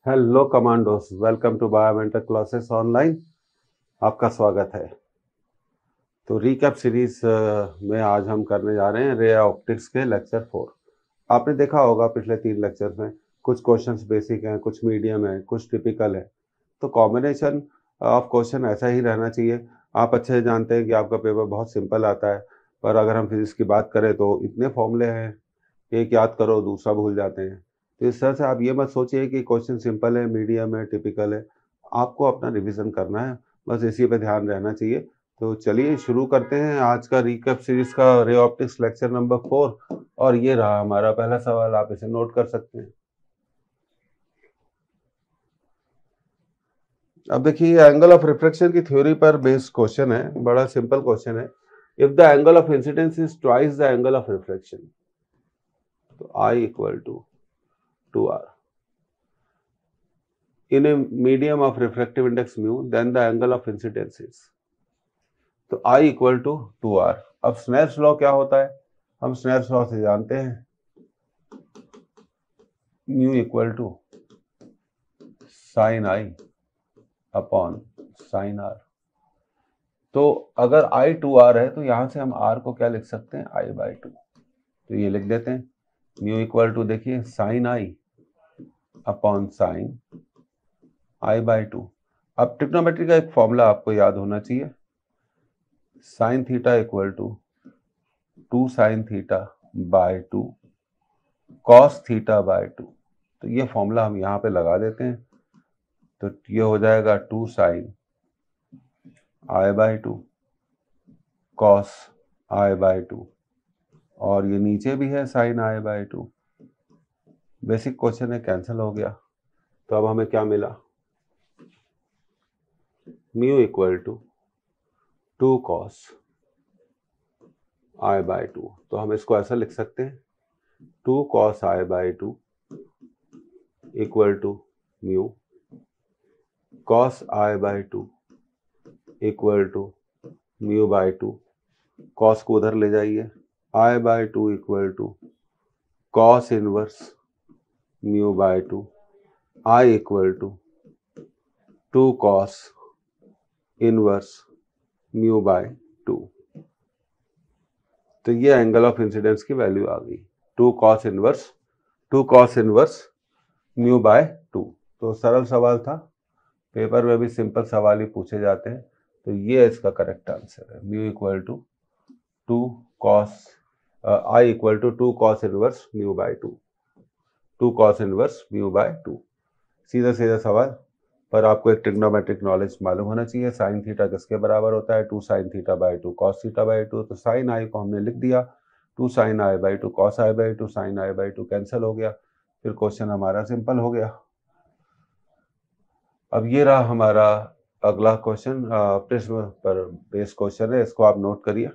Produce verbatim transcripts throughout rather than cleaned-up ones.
Hello commandos, welcome to Biomentor classes online. आपका स्वागत है। तो रिकैप सीरीज में आज हम करने जा रहे हैं रे ऑप्टिक्स के लेक्चर फोर। आपने देखा होगा पिछले तीन लेक्चर्स में कुछ क्वेश्चंस बेसिक हैं, कुछ मीडियम है, कुछ टिपिकल है। तो कॉम्बिनेशन ऑफ क्वेश्चन ऐसा ही रहना चाहिए। आप अच्छे से जानते हैं कि आपका पेपर बहुत सिंपल आता है, पर अगर हम फिजिक्स की बात करें तो इतने फॉर्मूले हैं, एक याद करो दूसरा भूल जाते हैं। तो इस तरह से आप ये मत सोचिए कि क्वेश्चन सिंपल है, मीडियम है, टिपिकल है। आपको अपना रिवीजन करना है, बस इसी पे ध्यान रहना चाहिए। तो चलिए शुरू करते हैं आज का रिकैप सीरीज का ray optics lecture number four. और ये रहा हमारा पहला सवाल, आप इसे नोट कर सकते हैं। अब देखिए, एंगल ऑफ रिफ्रैक्शन की थ्योरी पर बेस्ड क्वेश्चन है, बड़ा सिंपल क्वेश्चन है। If the angle of incidence is twice the angle of refraction, तो I equal to two R in a medium of refractive index mu, then the angle of incidence is, तो I equal to two R. अब Snell's law क्या होता है, हम Snell's law से जानते हैं, mu equal to sine I upon sine R. तो अगर I टू आर है तो यहां से हम R को क्या लिख सकते हैं, I बाई टू। तो ये लिख देते हैं, म्यू इक्वल टू देखिए sine I upon sine I by two. अब ट्रिग्नोमेट्री का एक फॉर्मूला आपको याद होना चाहिए, sine theta equal to two sine theta by two cos theta by two. तो ये फॉर्मूला हम यहाँ पे लगा देते हैं, तो ये हो जाएगा two sine I by two cos I by two, और ये नीचे भी है sine I by two. Basic question है, कैंसिल हो गया। तो अब हमें क्या मिला, mu equal to two cos I by two. तो हम इसको ऐसा लिख सकते हैं, two cos I by two equal to mu cos I by two equal to mu by two. Cos को उधर ले जाइए, आई by two equal to cos inverse mu by two, I equal to two cos inverse mu by two. तो ये angle of incidence की value आ गई, two cos inverse two cos inverse mu by two. तो सरल सवाल था, paper में भी सिंपल सवाल ही पूछे जाते हैं। तो ये इसका करेक्ट आंसर है, mu equal to two cos I equal to two cos inverse mu by two, two cos inverse mu by two. सीधा सीधा सवाल, पर आपको एक ट्रिग्नोमेट्रिक नॉलेज मालूम होना चाहिए। साइन थीटा किसके बराबर होता है, two sine theta by two cos theta by two. तो साइन आई को हमने लिख दिया, two sine I by two cos I by two, sine I by two cancel हो गया, फिर क्वेश्चन हमारा सिंपल हो गया। अब ये रहा हमारा अगला क्वेश्चन, प्रिज्म पर बेस क्वेश्चन है, इसको आप नोट करिए।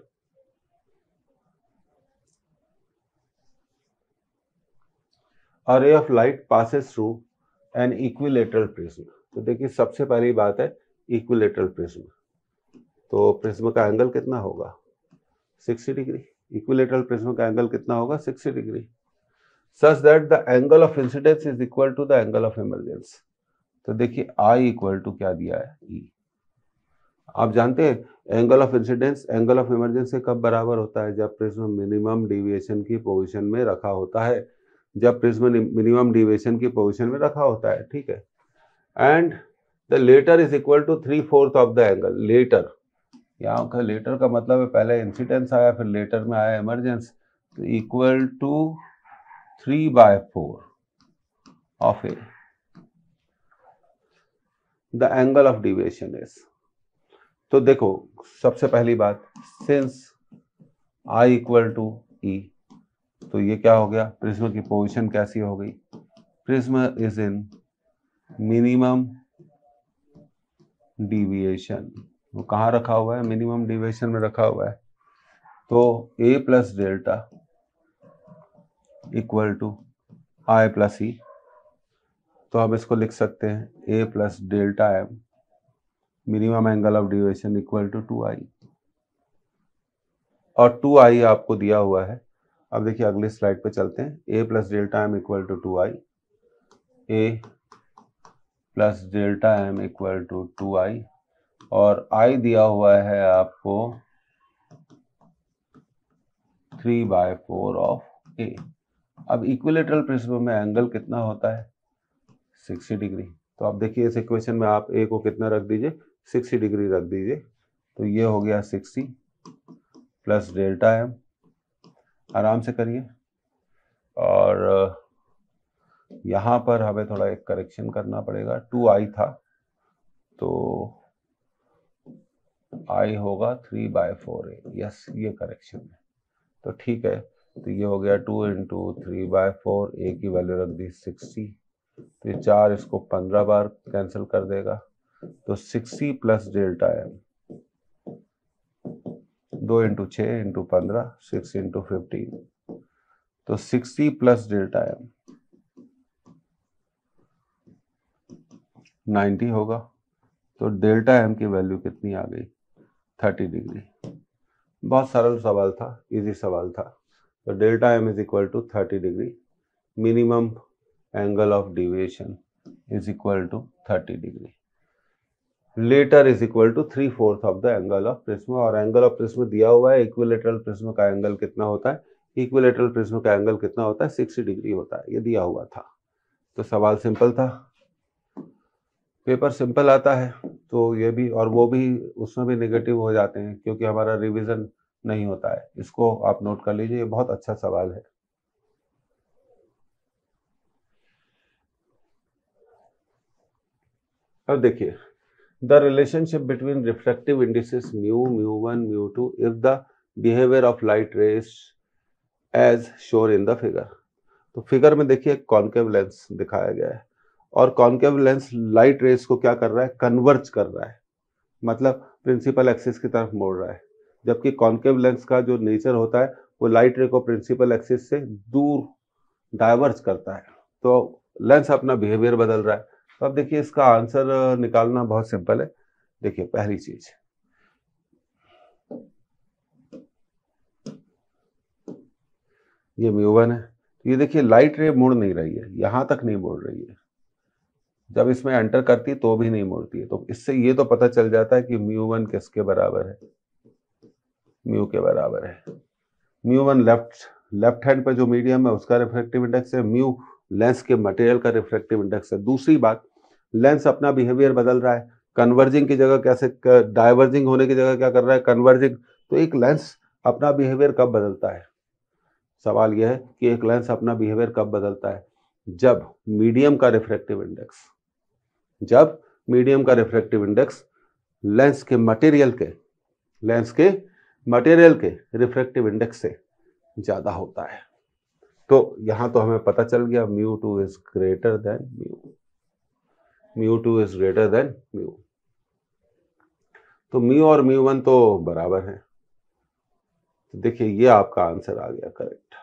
A ray of light passes through an equilateral prism। तो देखिए सबसे पहली बात है इक्विलेटरल प्रिज्म। तो प्रिज्म का एंगल कितना होगा, सिक्सटी डिग्री। इक्विलेटरल प्रिज्म का एंगल कितना होगा, sixty degree. Such that the angle of incidence is equal to the angle of emergence. तो देखिए आई इक्वल टू क्या दिया है, ई। आप जानते हैं angle of incidence angle of emergence से कब बराबर होता है, जब प्रिज्म मिनिमम डिविएशन की पोजीशन में रखा होता है, जब प्रिज्म मिनिमम डिविएशन की पोजीशन में रखा होता है, ठीक है। And the latter is equal to three fourth of the angle. Latter, यहाँ का लेटर का मतलब है पहले इंसिडेंस आया फिर लेटर में आया इमरजेंस, तो equal to three by four of A the angle of deviation is. तो देखो सबसे पहली बात, since I equal to E, तो ये क्या हो गया, प्रिज्म की पोजीशन कैसी हो गई, prism is in minimum deviation. वो कहाँ रखा हुआ है, मिनिमम डिविएशन में रखा हुआ है। तो A plus delta equal to I plus E. तो हम इसको लिख सकते हैं A plus delta M minimum angle of deviation equal to two I, और टू आई आपको दिया हुआ है। अब देखिए अगली स्लाइड पे चलते हैं, A plus delta M equal to two I, A plus delta M equal to two I, और आई दिया हुआ है आपको three by four of A. अब इक्विलेटरल प्रिज्म में एंगल कितना होता है? Sixty degree. तो आप देखिए इस इक्वेशन में आप ए को कितना रख दीजिए, सिक्सटी डिग्री रख दीजिए। तो ये हो गया सिक्सटी प्लस डेल्टा एम, आराम से करिए। और यहाँ पर हमें थोड़ा एक करेक्शन करना पड़ेगा, टू आई था तो आई होगा three by four A. Yes, ये करेक्शन है, तो ठीक है। तो ये हो गया two into three by four, A की वैल्यू रख दी सिक्सटी, तो ये चार इसको पंद्रह बार कैंसिल कर देगा। तो सिक्सटी प्लस डेल्टा एम, दो इंटू छः इंटू पंद्रह, सिक्स इंटू फिफ्टीन, तो sixty plus delta M ninety होगा। तो डेल्टा एम की वैल्यू कितनी आ गई? Thirty degree. बहुत सरल सवाल था, इजी सवाल था। तो delta M is equal to thirty degree, minimum angle of deviation is equal to thirty degree, latter is equal to three fourth of the angle of prism. और एंगल ऑफ प्रिज्म दिया हुआ है, equilateral prism का angle कितना होता है? Equilateral prism का angle कितना होता है? सिक्सटी डिग्री होता है, ये दिया हुआ था। तो सवाल सिंपल था, पेपर सिंपल आता है तो ये भी, और वो भी उसमें भी नेगेटिव हो जाते हैं क्योंकि हमारा रिवीजन नहीं होता है। इसको आप नोट कर लीजिए, ये बहुत अच्छा सवाल है। अब देखिए, the relationship between refractive indices mu, mu one, mu two if the behaviour of light rays as shown in the figure. तो फिगर में देखिए कॉन्केव लेंस दिखाया गया है, और कॉन्केव लेंस लाइट रेज को क्या कर रहा है? कन्वर्ज कर रहा है, मतलब प्रिंसिपल एक्सिस की तरफ मोड़ रहा है। जबकि कॉन्केव लेंस का जो नेचर होता है वो लाइट रे को प्रिंसिपल एक्सिस से दूर डाइवर्ज करता है, तो लेंस अपना बिहेवियर बदल रहा है। तो अब देखिए इसका आंसर निकालना बहुत सिंपल है। देखिए पहली चीज, ये म्यू वन है, ये देखिए लाइट रे मुड़ नहीं रही है, यहां तक नहीं मुड़ रही है, जब इसमें एंटर करती है तो भी नहीं मुड़ती है। तो इससे ये तो पता चल जाता है कि म्यू वन किसके बराबर है? म्यू के बराबर है। Mu one left left hand पे जो मीडियम है उसका रिफ्रैक्टिव इंडेक्स है, म्यू लेंस के मटेरियल का रिफ्रैक्टिव इंडेक्स है। दूसरी बात, लेंस अपना बिहेवियर बदल रहा है, कन्वर्जिंग की जगह कैसे, डाइवर्जिंग होने की जगह क्या कर रहा है? कन्वर्जिंग। तो एक लेंस अपना बिहेवियर कब बदलता है? सवाल यह है कि एक लेंस अपना बिहेवियर कब बदलता है? जब मीडियम का रिफ्रैक्टिव इंडेक्स जब मीडियम का रिफ्रैक्टिव इंडेक्स लेंस के मटेरियल के लेंस के मटेरियल के रिफ्रैक्टिव इंडेक्स से ज्यादा होता है। तो यहां तो हमें पता चल गया mu two is greater than mu mu two is greater than mu. तो म्यू और म्यू वन तो बराबर है। तो देखिए ये आपका आंसर आ गया correct.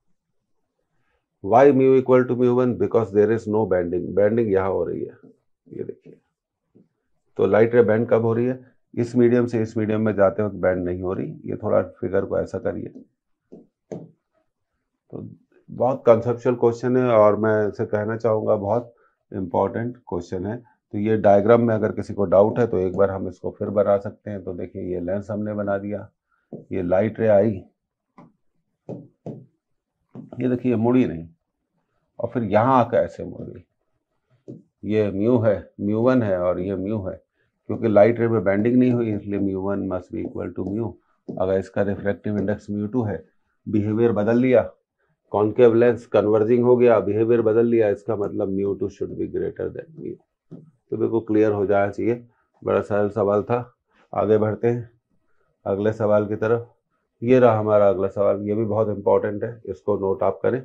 Why mu equal to mu one? Because there is no bending. Bending यहां हो रही है, ये देखिए। तो लाइट रे बेंड कब हो रही है? इस मीडियम से इस मीडियम में जाते वक्त बेंड नहीं हो रही। ये थोड़ा फिगर को ऐसा करिए। तो बहुत कंसेप्चुअल क्वेश्चन है, और मैं इसे कहना चाहूँगा बहुत इम्पॉर्टेंट क्वेश्चन है। तो ये डायग्राम में अगर किसी को डाउट है तो एक बार हम इसको फिर बना सकते हैं। तो देखिए ये लेंस हमने बना दिया, ये लाइट रे आई, ये देखिए मुड़ी नहीं, और फिर यहाँ आकर ऐसे मुड़ गई। ये म्यू है, म्यू वन है, और ये म्यू है। क्योंकि लाइट रे में बेंडिंग नहीं हुई इसलिए mu one must be equal to mu. अगर इसका रिफ्रैक्टिव इंडेक्स म्यू टू है, बिहेवियर बदल लिया, कॉन्केव लेंस कन्वर्जिंग हो गया, बिहेवियर बदल लिया, इसका मतलब mu two should be greater than mu. तो बिल्कुल क्लियर हो जाना चाहिए। बड़ा सरल सवाल था। आगे बढ़ते हैं अगले सवाल की तरफ। ये रहा हमारा अगला सवाल, ये भी बहुत इंपॉर्टेंट है, इसको नोट आप करें।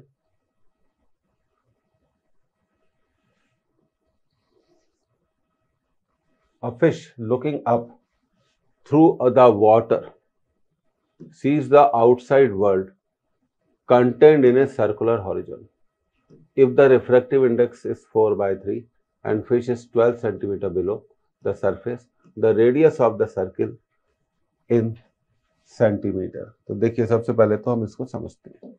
A fish looking up through the water sees the outside world contained in a circular horizon. If the refractive index is four by three and fish is twelve centimeter below the surface, the radius of the circle in centimeter. तो देखिए सबसे पहले तो हम इसको समझते हैं,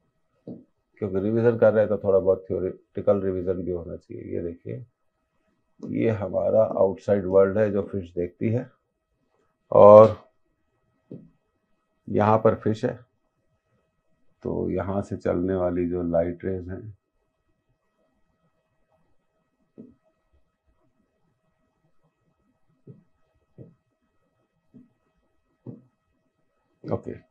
क्योंकि रिवीजन कर रहे हैं तो थोड़ा बहुत थ्योरेटिकल रिवीजन भी होना चाहिए। ये देखिए ये हमारा आउटसाइड वर्ल्ड है जो फिश देखती है, और यहाँ पर फिश है, तो यहाँ से चलने वाली जो लाइट रेज हैं ओके okay.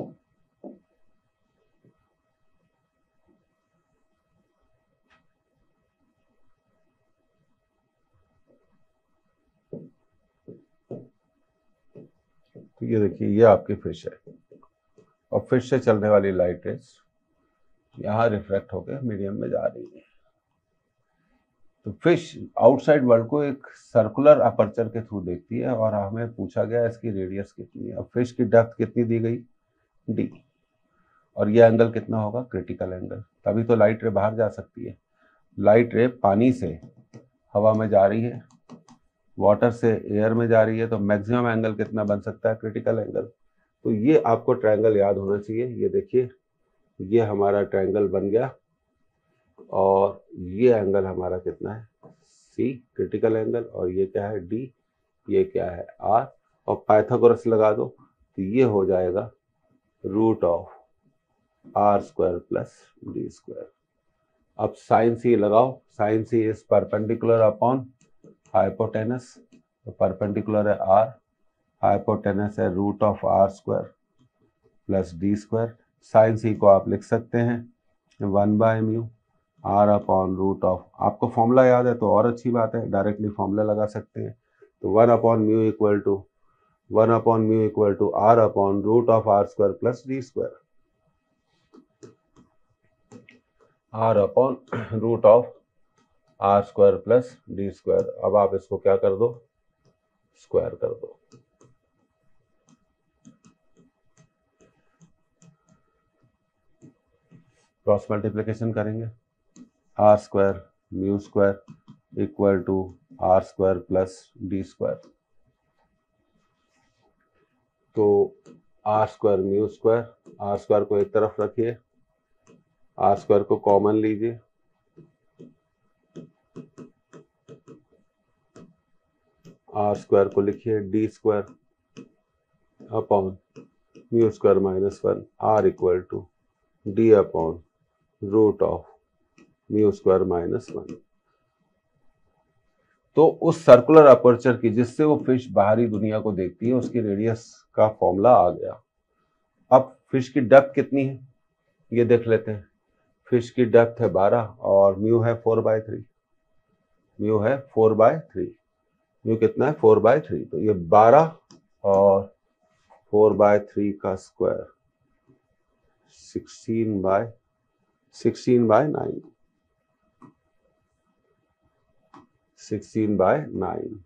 तो ये देखिए, ये आपकी फिश है, और फिश से चलने वाली लाइट रेज यहाँ रिफ्लेक्ट होकर मीडियम में जा रही है। तो फिश आउटसाइड वर्ल्ड को एक सर्कुलर अपर्चर के थ्रू देखती है, और हमें पूछा गया इसकी रेडियस कितनी है। अब फिश की डेप्थ कितनी दी गई, डी, और ये एंगल कितना होगा, क्रिटिकल एंगल, तभी तो लाइट रे बाहर जा सकती है। लाइट रे पानी से हवा में जा रही है, वाटर से एयर में जा रही है, तो मैक्सिमम एंगल कितना बन सकता है, क्रिटिकल एंगल। तो ये आपको ट्रायंगल याद होना चाहिए। ये देखिए, ये हमारा ट्रायंगल बन गया, और ये एंगल हमारा कितना है, सी, क्रिटिकल एंगल, और ये क्या है, डी, ये क्या है, आर, और पाइथागोरस लगा दो तो ये हो जाएगा root of R square plus D square. अब साइन सी लगाओ, sine C is perpendicular upon hypotenuse, तो परपेंडिकुलर है आर, हाइपोटेनस है root of R square plus D square. Sine C को आप लिख सकते हैं one by mu R upon root of, आपको फॉर्मूला याद है तो और अच्छी बात है, डायरेक्टली फॉर्मूला लगा सकते हैं। तो one upon mu equal to one upon mu equal to R upon root of R square plus D square, R upon root of R square plus D square. अब आप इसको क्या कर दो, स्क्वायर कर दो। क्रॉस मल्टीप्लिकेशन करेंगे, R square mu square equal to R square plus D square. तो R square mu square, R square को एक तरफ रखिए, आर स्क्वायर को कॉमन लीजिए, आर स्क्वायर को लिखिए D square upon mu square minus one, R equal to D upon root of mu square minus one. तो उस सर्कुलर अपर्चर की जिससे वो फिश बाहरी दुनिया को देखती है, उसकी रेडियस का फॉर्मूला आ गया। अब फिश की डेप्थ कितनी है ये देख लेते हैं। फिश की डेप्थ है बारह, और म्यू है फोर बाय थ्री, म्यू है फोर बाय थ्री, म्यू कितना है, फोर बाय थ्री। तो ये बारह और फोर बाय थ्री का square sixteen by sixteen by nine, sixteen by nine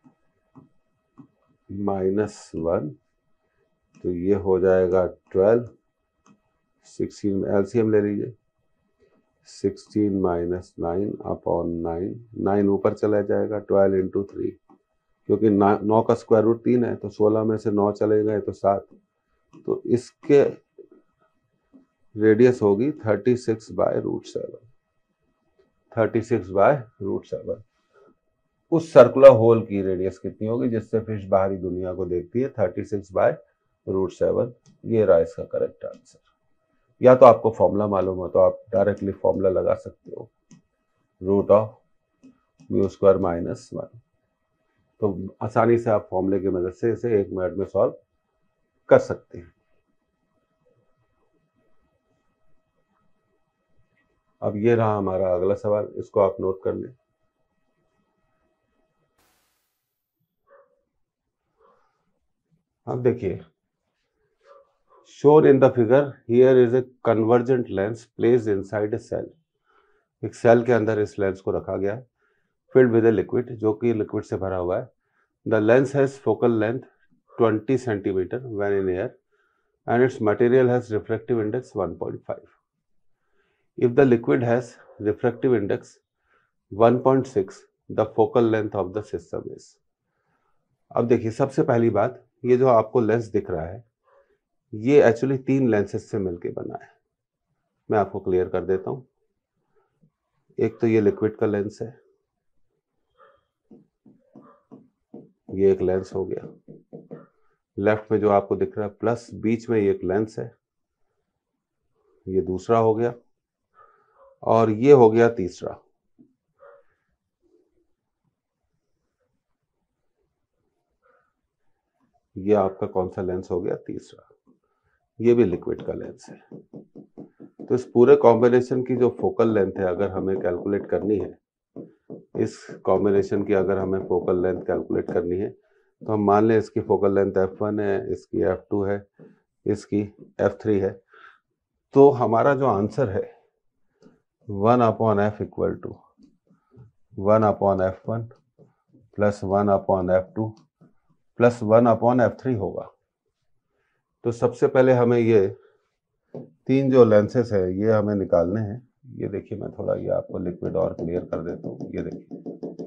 minus one, तो ये हो जाएगा ट्वेल्व। सिक्सटीन में एलसीएम ले लीजिए, sixteen minus nine upon nine, nine ऊपर चला जाएगा, ट्वेल्व इंटू थ्री, क्योंकि नौ का स्क्वायर रूट तीन है, तो सोलह में से नौ चले गए तो सात, तो इसके रेडियस होगी thirty six by root seven, thirty six by root seven. उस सर्कुलर होल की रेडियस कितनी होगी जिससे फिश बाहरी दुनिया को देखती है, thirty six by root seven. ये रहा इसका करेक्ट आंसर। या तो आपको फॉर्मूला मालूम हो तो आप डायरेक्टली फॉर्मूला लगा सकते हो, root of mu square minus one. तो आसानी से आप फॉर्मूले की मदद से इसे एक मिनट में सॉल्व कर सकते हैं। अब ये रहा हमारा अगला सवाल, इसको आप नोट कर लें। अब देखिए, shown in the figure here is a convergent lens placed inside a cell। एक सेल के अंदर इस लेंस को रखा गया है, filled with a liquid, जो कि लिक्विड से भरा हुआ है। The lens has focal length twenty centimeter when in air and its material has refractive index one point five. If the liquid has refractive index one point six, the focal length of the system is। अब देखिए, सबसे पहली बात, ये जो आपको lens दिख रहा है ये एक्चुअली तीन लेंसेस से मिलके बना है। मैं आपको क्लियर कर देता हूं। एक तो ये लिक्विड का लेंस है, ये एक लेंस हो गया। लेफ्ट में जो आपको दिख रहा है प्लस, बीच में ये एक लेंस है, ये दूसरा हो गया, और ये हो गया तीसरा। ये आपका कौन सा लेंस हो गया? तीसरा। ये भी लिक्विड का लेंस है। तो इस पूरे कॉम्बिनेशन की जो फोकल लेंथ है अगर हमें कैलकुलेट करनी है, इस कॉम्बिनेशन की अगर हमें फोकल लेंथ कैलकुलेट करनी है, तो हम मान लें इसकी फोकल लेंथ एफ वन है, इसकी एफ टू है, इसकी एफ थ्री है। तो हमारा जो आंसर है one upon F equal to one upon F one plus one upon F two plus one upon F three होगा। तो सबसे पहले हमें ये तीन जो लेंसेस है ये हमें निकालने हैं। ये देखिए, मैं थोड़ा ये आपको लिक्विड और क्लियर कर देता हूँ। ये देखिए,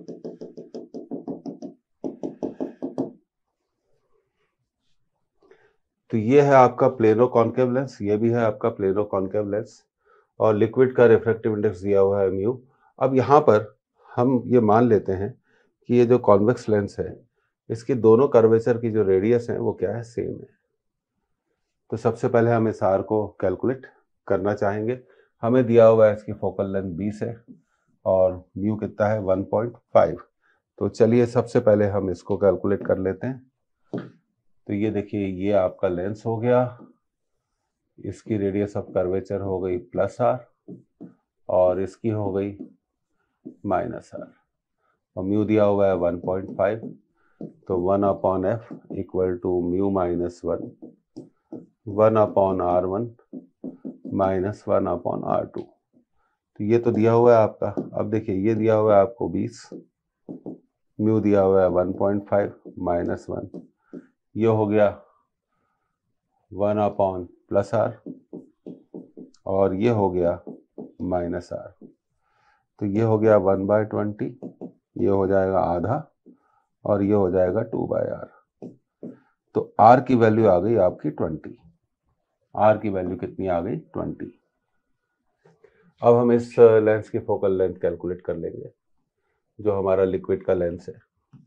तो ये है आपका प्लेनो कॉन्केव लेंस, ये भी है आपका प्लेनो कॉन्केव लेंस, और लिक्विड का रिफ्रैक्टिव इंडेक्स दिया हुआ है म्यू। अब यहाँ पर हम ये मान लेते हैं कि ये जो कॉन्वेक्स लेंस है इसकी दोनों कर्वेचर की जो रेडियस है वो क्या है? सेम है। तो सबसे पहले हम इस आर को कैलकुलेट करना चाहेंगे। हमें दिया हुआ है इसकी फोकल लेंथ बीस है और म्यू कितना है? One point five. तो चलिए सबसे पहले हम इसको कैलकुलेट कर लेते हैं। तो ये देखिए, ये आपका लेंस हो गया, इसकी रेडियस ऑफ कर्वेचर हो गई प्लस आर और इसकी हो गई माइनस आर, और म्यू दिया हुआ है वन पॉइंट फाइव। तो one upon F equal to mu minus one, one upon are one minus one upon are two. तो ये तो दिया हुआ है आपका। अब देखिए, ये दिया हुआ है आपको बीस, म्यू दिया हुआ है one point five minus one, ये हो गया वन अपॉन प्लस आर और ये हो गया माइनस आर। तो ये हो गया वन बाय ट्वेंटी, ये हो जाएगा आधा और ये हो जाएगा टू बाय आर। तो आर की वैल्यू आ गई आपकी ट्वेंटी। आर की वैल्यू कितनी आ गई? ट्वेंटी। अब हम इस लेंस की फोकल लेंथ कैलकुलेट कर लेंगे, जो हमारा लिक्विड का लेंस है,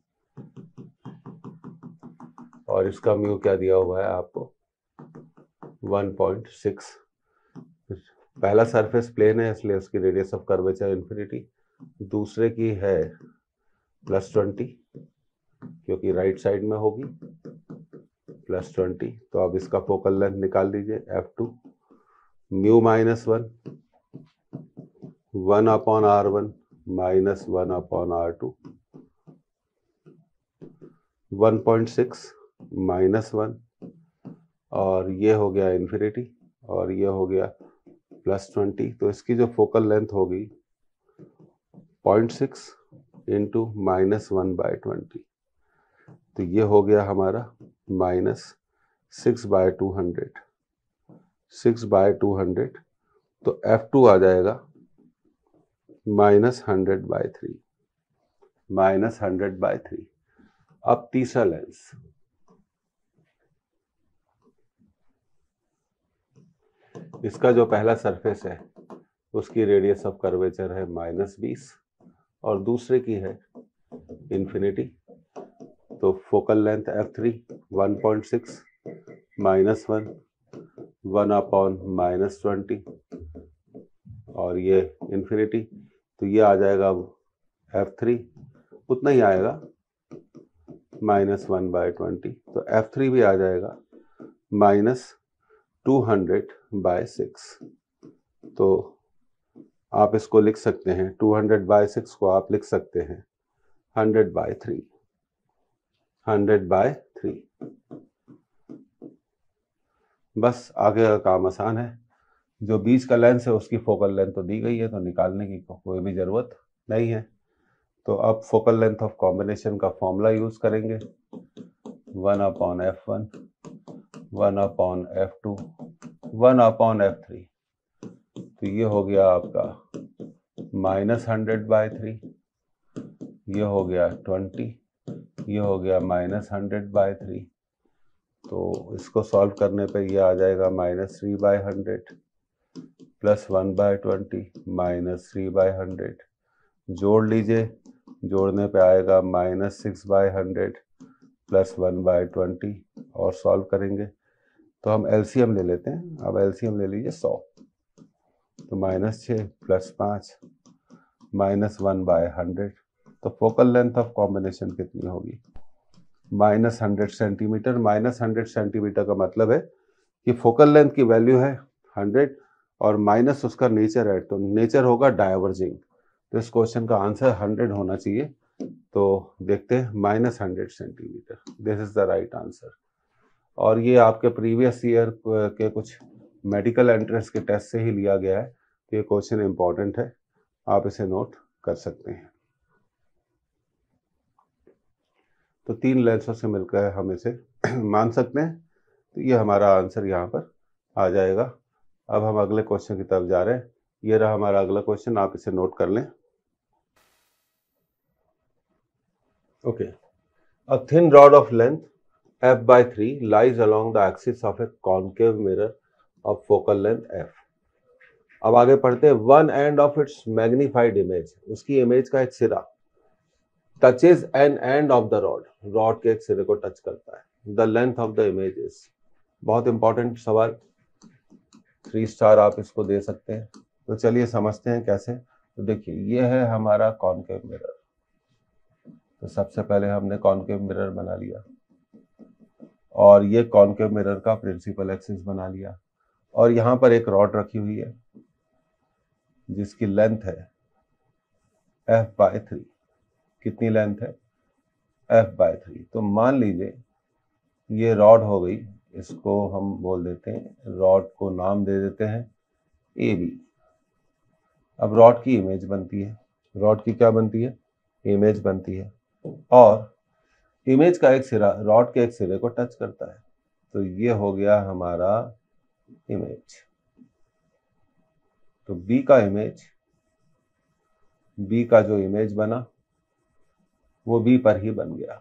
और इसका म्यू क्या दिया हुआ है आपको? One point six. पहला सरफेस प्लेन है इसलिए उसकी रेडियस ऑफ कर्वेचर इन्फिनिटी, दूसरे की है प्लस ट्वेंटी क्योंकि राइट साइड में होगी, प्लस ट्वेंटी। तो अब इसका फोकल लेंथ निकाल दीजिए, f two mu minus one, one upon are one minus one upon are two, one point six minus one, और ये हो गया इन्फिनिटी और ये हो गया प्लस ट्वेंटी। तो इसकी जो फोकल लेंथ होगी point six into minus one by twenty, तो ये हो गया हमारा minus six by two hundred, six by two hundred. तो एफ टू आ जाएगा minus hundred by three, minus hundred by three. अब तीसरा लेंस, इसका जो पहला सरफेस है उसकी रेडियस ऑफ कर्वेचर है माइनस बीस और दूसरे की है इन्फिनिटी। तो focal length f three one point six minus one, one upon minus twenty और ये इन्फिनिटी। तो ये आ जाएगा एफ थ्री उतना ही आएगा माइनस वन बाय ट्वेंटी। तो एफ थ्री भी आ जाएगा minus two hundred by six. तो आप इसको लिख सकते हैं, टू हंड्रेड बाय सिक्स को आप लिख सकते हैं hundred by three, hundred by three. बस आगे का काम आसान है। जो बीच का लेंस है उसकी फोकल लेंथ तो दी गई है, तो निकालने की कोई भी ज़रूरत नहीं है। तो अब फोकल लेंथ ऑफ कॉम्बिनेशन का फॉर्मूला यूज़ करेंगे, one upon F one, one upon F two, one upon F three. तो ये हो गया आपका माइनस हंड्रेड बाय थ्री, ये हो गया ट्वेंटी, ये हो गया माइनस हंड्रेड बाय थ्री। तो इसको सॉल्व करने पे ये आ जाएगा minus three by hundred plus one by twenty minus three by hundred. जोड़ लीजिए, जोड़ने पे आएगा minus six by hundred plus one by twenty, और सॉल्व करेंगे तो हम एलसीएम ले लेते हैं। अब एलसीएम ले लीजिए सौ, तो माइनस छः प्लस पाँच माइनस वन बाय हंड्रेड, तो फोकल लेंथ ऑफ कॉम्बिनेशन कितनी होगी? Minus hundred centimetre. Minus hundred centimetre का मतलब है कि फोकल लेंथ की वैल्यू है हंड्रेड और माइनस उसका नेचर है, तो नेचर होगा डायवर्जिंग। तो इस क्वेश्चन का आंसर हंड्रेड होना चाहिए। तो देखते हैं, minus hundred centimetre, this is the right answer. और ये आपके प्रीवियस ईयर के कुछ मेडिकल एंट्रेंस के टेस्ट से ही लिया गया है, तो ये क्वेश्चन इंपॉर्टेंट है, आप इसे नोट कर सकते हैं। तो तीन लेंसों से मिलकर हम इसे मान सकते हैं, तो ये हमारा आंसर यहाँ पर आ जाएगा। अब हम अगले क्वेश्चन की तरफ जा रहे हैं। ये रहा हमारा अगला क्वेश्चन, आप इसे नोट कर लें। Okay, a thin rod of length f by three lies along the axis of a concave mirror of focal length f. अब आगे पढ़ते हैं। One end of its magnified image, उसकी इमेज का एक सिरा touches an end of the rod, rod के एक सिरे को टच करता है। The length of the image is, बहुत इंपॉर्टेंट सवाल, थ्री स्टार आप इसको दे सकते हैं। तो चलिए समझते हैं कैसे। तो देखिए, ये है हमारा कॉन्केव मिरर। तो सबसे पहले हमने कॉन्केव मिरर बना लिया, और ये कॉन्केव मिरर का प्रिंसिपल एक्सिस बना लिया, और यहाँ पर एक रॉड रखी हुई है जिसकी लेंथ है f बाय थ्री। कितनी लेंथ है? f by three. तो मान लीजिए ये रॉड हो गई, इसको हम बोल देते हैं, रॉड को नाम दे देते हैं ए बी। अब रॉड की इमेज बनती है, रॉड की क्या बनती है? इमेज बनती है, और इमेज का एक सिरा रॉड के एक सिरे को टच करता है। तो ये हो गया हमारा इमेज। तो बी का इमेज, बी का जो इमेज बना वो बी पर ही बन गया।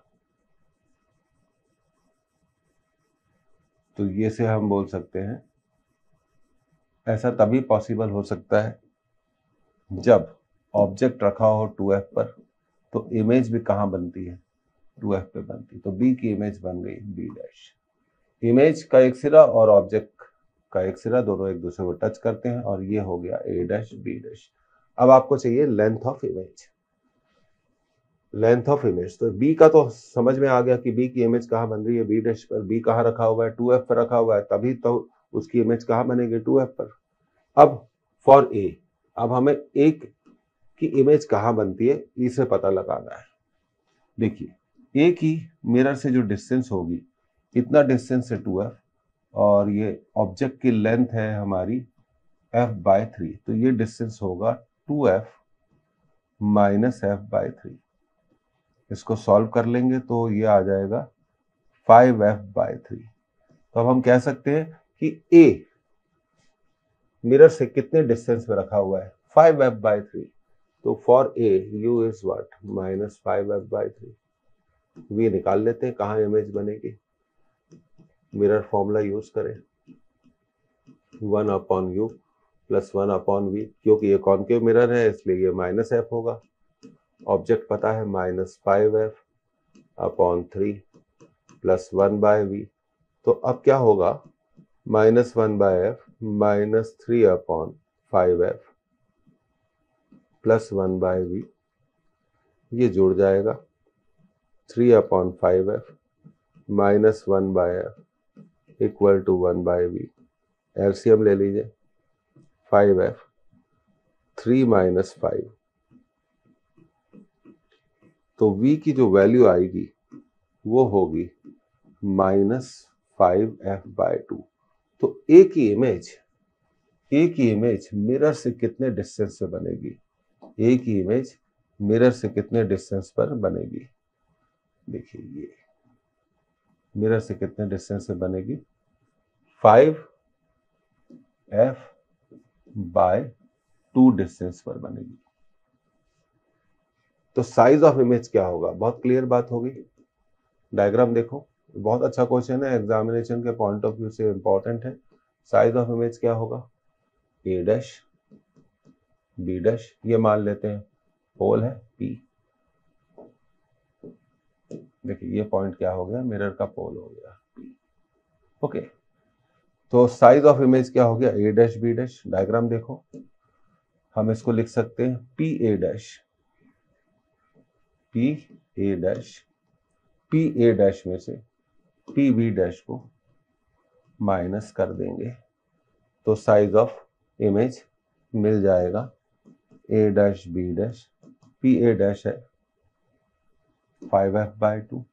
तो ये से हम बोल सकते हैं, ऐसा तभी पॉसिबल हो सकता है जब ऑब्जेक्ट रखा हो टू एफ पर, तो इमेज भी कहाँ बनती है? टू एफ पे बनती। तो बी की इमेज बन गई बी डैश। इमेज का एक सिरा और ऑब्जेक्ट का एक सिरा दोनों एक दूसरे को टच करते हैं, और ये हो गया ए डैश बी डैश। अब आपको चाहिए length of image, length of image. तो बी का तो समझ में आ गया कि बी की इमेज कहाँ बन रही है? बी डैश पर। बी कहाँ रखा हुआ है? टू एफ पर रखा हुआ है, तभी तो उसकी इमेज कहाँ बनेगी? टू एफ पर। अब फॉर ए, अब हमें एक की इमेज कहाँ बनती है इसे पता लगाना है। देखिए, ए की मिरर से जो डिस्टेंस होगी, इतना डिस्टेंस है टू एफ, और ये ऑब्जेक्ट की लेंथ है हमारी एफ बाय थ्री। तो ये डिस्टेंस होगा two f minus f by three. इसको सॉल्व कर लेंगे तो ये आ जाएगा फाइव एफ बाय थ्री। तो अब हम कह सकते हैं कि ए मिरर से कितने डिस्टेंस पे रखा हुआ है? Five f by three. तो for A u is what? Minus five f by three. V निकाल लेते हैं, कहाँ इमेज बनेगी? मिरर फॉर्मूला यूज करें, one upon u plus one upon v. क्योंकि ये कॉन्केव मिरर है इसलिए ये माइनस एफ होगा। ऑब्जेक्ट पता है minus five f upon three plus one by v. तो अब क्या होगा? Minus one by f minus three upon five f plus one by v, ये जुड़ जाएगा three upon five f minus one by f equal to one by v. LCM ले लीजिए, five f three minus five, तो v की जो value आएगी वो होगी minus five f by two. तो a की इमेज, a की इमेज मिरर से कितने डिस्टेंस से बनेगी? a की इमेज मिरर से कितने डिस्टेंस पर बनेगी? देखिए, ये मिरर से कितने डिस्टेंस से बनेगी? Five f by two distance पर बनेगी। तो साइज ऑफ इमेज क्या होगा? बहुत क्लियर बात होगी। डायग्राम देखो, बहुत अच्छा क्वेश्चन है, एग्जामिनेशन के पॉइंट ऑफ व्यू से इंपॉर्टेंट है। साइज ऑफ इमेज क्या होगा? ए डैश बी डैश, ये मान लेते हैं होल है पी, देखिए ये पॉइंट क्या हो गया, मिरर का पोल हो गया P। ओके, तो साइज ऑफ इमेज क्या हो गया, A dash B dash. Diagram देखो, हम इसको लिख सकते हैं P A dash, P A dash, P A dash में से पी बी डैश को माइनस कर देंगे तो साइज ऑफ इमेज मिल जाएगा A dash B dash, P A dash है फाइव एफ बाई टू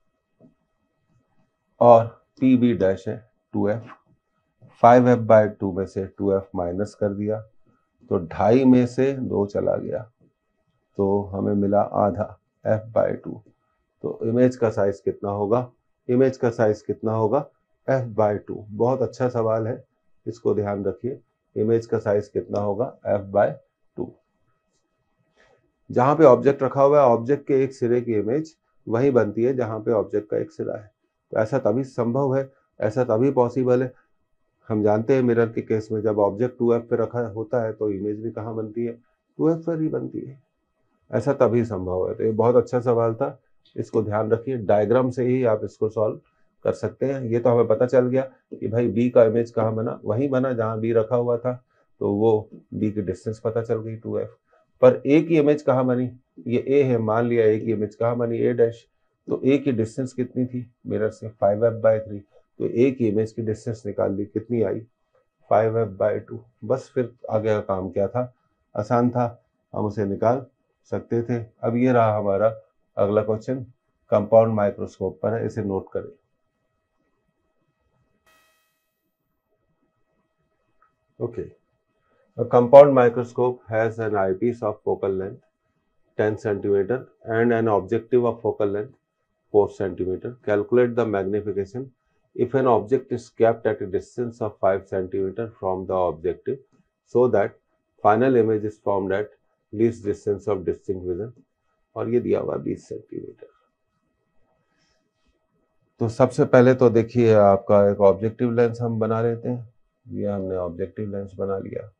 और पी बी डैश है two f. Five f by to में से टू एफ माइनस कर दिया तो ढाई में से दो चला गया तो हमें मिला आधा एफ बाई टू। तो इमेज का साइज कितना होगा, इमेज का साइज कितना होगा, एफ बाई टू। बहुत अच्छा सवाल है, इसको ध्यान रखिए। इमेज का साइज कितना होगा, एफ बाई टू। जहां पे ऑब्जेक्ट रखा हुआ है, ऑब्जेक्ट के एक सिरे की इमेज वही बनती है जहां पे ऑब्जेक्ट का एक सिरा है। तो ऐसा तभी संभव है, ऐसा तभी पॉसिबल है। हम जानते हैं मिरर के केस में जब ऑब्जेक्ट टू एफ पे रखा होता है तो इमेज भी कहाँ बनती है, टू एफ पर ही बनती है। ऐसा तभी संभव है। तो ये बहुत अच्छा सवाल था, इसको ध्यान रखिए। डायग्राम से ही आप इसको सॉल्व कर सकते हैं। ये तो हमें पता चल गया कि भाई बी का इमेज कहाँ बना, वहीं बना जहाँ बी रखा हुआ था, तो वो बी की डिस्टेंस पता चल गई टू एफ। पर ए की इमेज कहाँ बनी, ये ए है, मान लिया ए की इमेज कहाँ बनी, ए डैश। तो ए की डिस्टेंस कितनी थी मिरर से, फाइव एफ बाई थ्री। तो ए की इमेज की डिस्टेंस निकाल ली, कितनी आई, फाइव एफ बाई टू। बस फिर आगे का काम क्या था, आसान था, हम उसे निकाल सकते थे। अब ये रहा हमारा अगला क्वेश्चन, कंपाउंड माइक्रोस्कोप पर है, इसे नोट करें। Okay, a compound microscope has an eyepiece of focal length ten centimeter and an objective of focal length four centimeter. Calculate the magnification if an object is kept at a distance of five centimeter from the objective so that final image is formed at least distance of distinct vision। और ये दिया हुआ बीस centimetre. तो सबसे पहले तो देखिए आपका एक ऑब्जेक्टिव लेंस हम बना लेते हैं। ये हमने ऑब्जेक्टिव लेंस बना लिया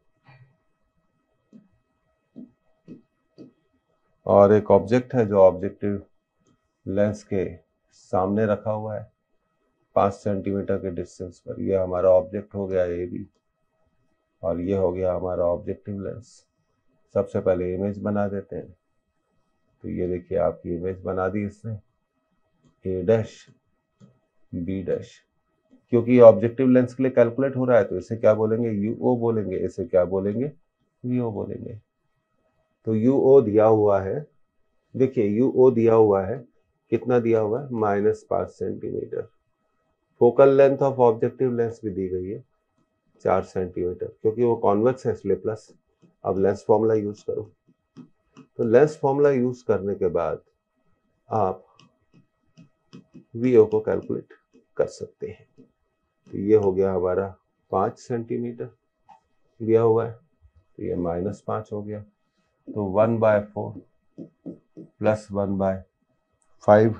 और एक ऑब्जेक्ट है जो ऑब्जेक्टिव लेंस के सामने रखा हुआ है पाँच सेंटीमीटर के डिस्टेंस पर। यह हमारा ऑब्जेक्ट हो गया ए बी और ये हो गया हमारा ऑब्जेक्टिव लेंस। सबसे पहले इमेज बना देते हैं। तो ये देखिए आपकी इमेज बना दी इसने, ए डैश बी डैश। क्योंकि ऑब्जेक्टिव लेंस के लिए कैलकुलेट हो रहा है तो इसे क्या बोलेंगे, यूओ बोलेंगे। इसे क्या बोलेंगे, वीओ बोलेंगे। तो यूओ दिया हुआ है, देखिए यूओ दिया हुआ है, कितना दिया हुआ है, माइनस पाँच centimetre. Focal length of objective lens भी दी गई है चार सेंटीमीटर, क्योंकि वो कॉन्वेक्स है इसलिए प्लस। अब लेंस फॉर्मूला यूज करो। तो लेंस फॉर्मूला यूज करने के बाद आप वीओ को कैलकुलेट कर सकते हैं। तो ये हो गया हमारा पाँच सेंटीमीटर दिया हुआ है, तो ये माइनस पाँच हो गया। तो one by four plus one by five,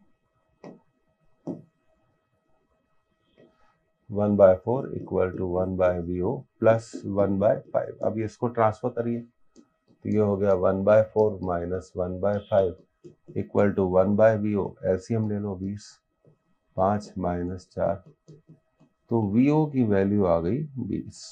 one by four equal to one by v o plus one by five. अब ये इसको ट्रांसफर करिए तो ये हो गया one by four minus one by five equal to one by v o. LCM ले लो बीस, पाँच माइनस चार, तो वीओ की वैल्यू आ गई बीस।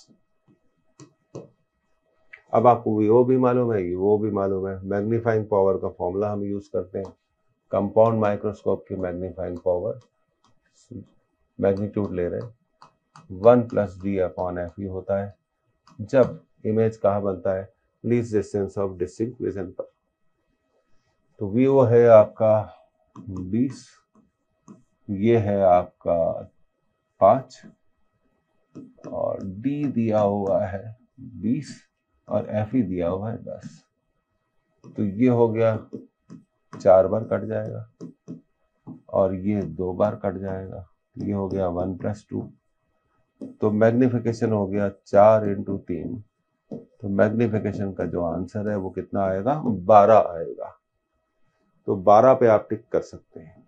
अब आपको वीओ भी मालूम है, वो भी मालूम है। मैग्नीफाइंग पावर का फॉर्मूला हम यूज करते हैं। कंपाउंड माइक्रोस्कोप की मैग्नीफाइंग पावर, मैग्नीट्यूड ले रहे हैं, one plus D upon f e होता है जब इमेज कहाँ बनता है, least distance of distinct vision पर। तो वीओ है आपका बीस, ये है आपका पाँच और डी दिया हुआ है बीस और एफ ई दिया हुआ है दस। तो ये हो गया, चार बार कट जाएगा और ये दो बार कट जाएगा। ये हो गया वन प्लस टू। तो मैग्निफिकेशन हो गया चार इंटू तीन। तो मैग्निफिकेशन का जो आंसर है वो कितना आएगा, बारह आएगा। तो बारह पे आप टिक कर सकते हैं।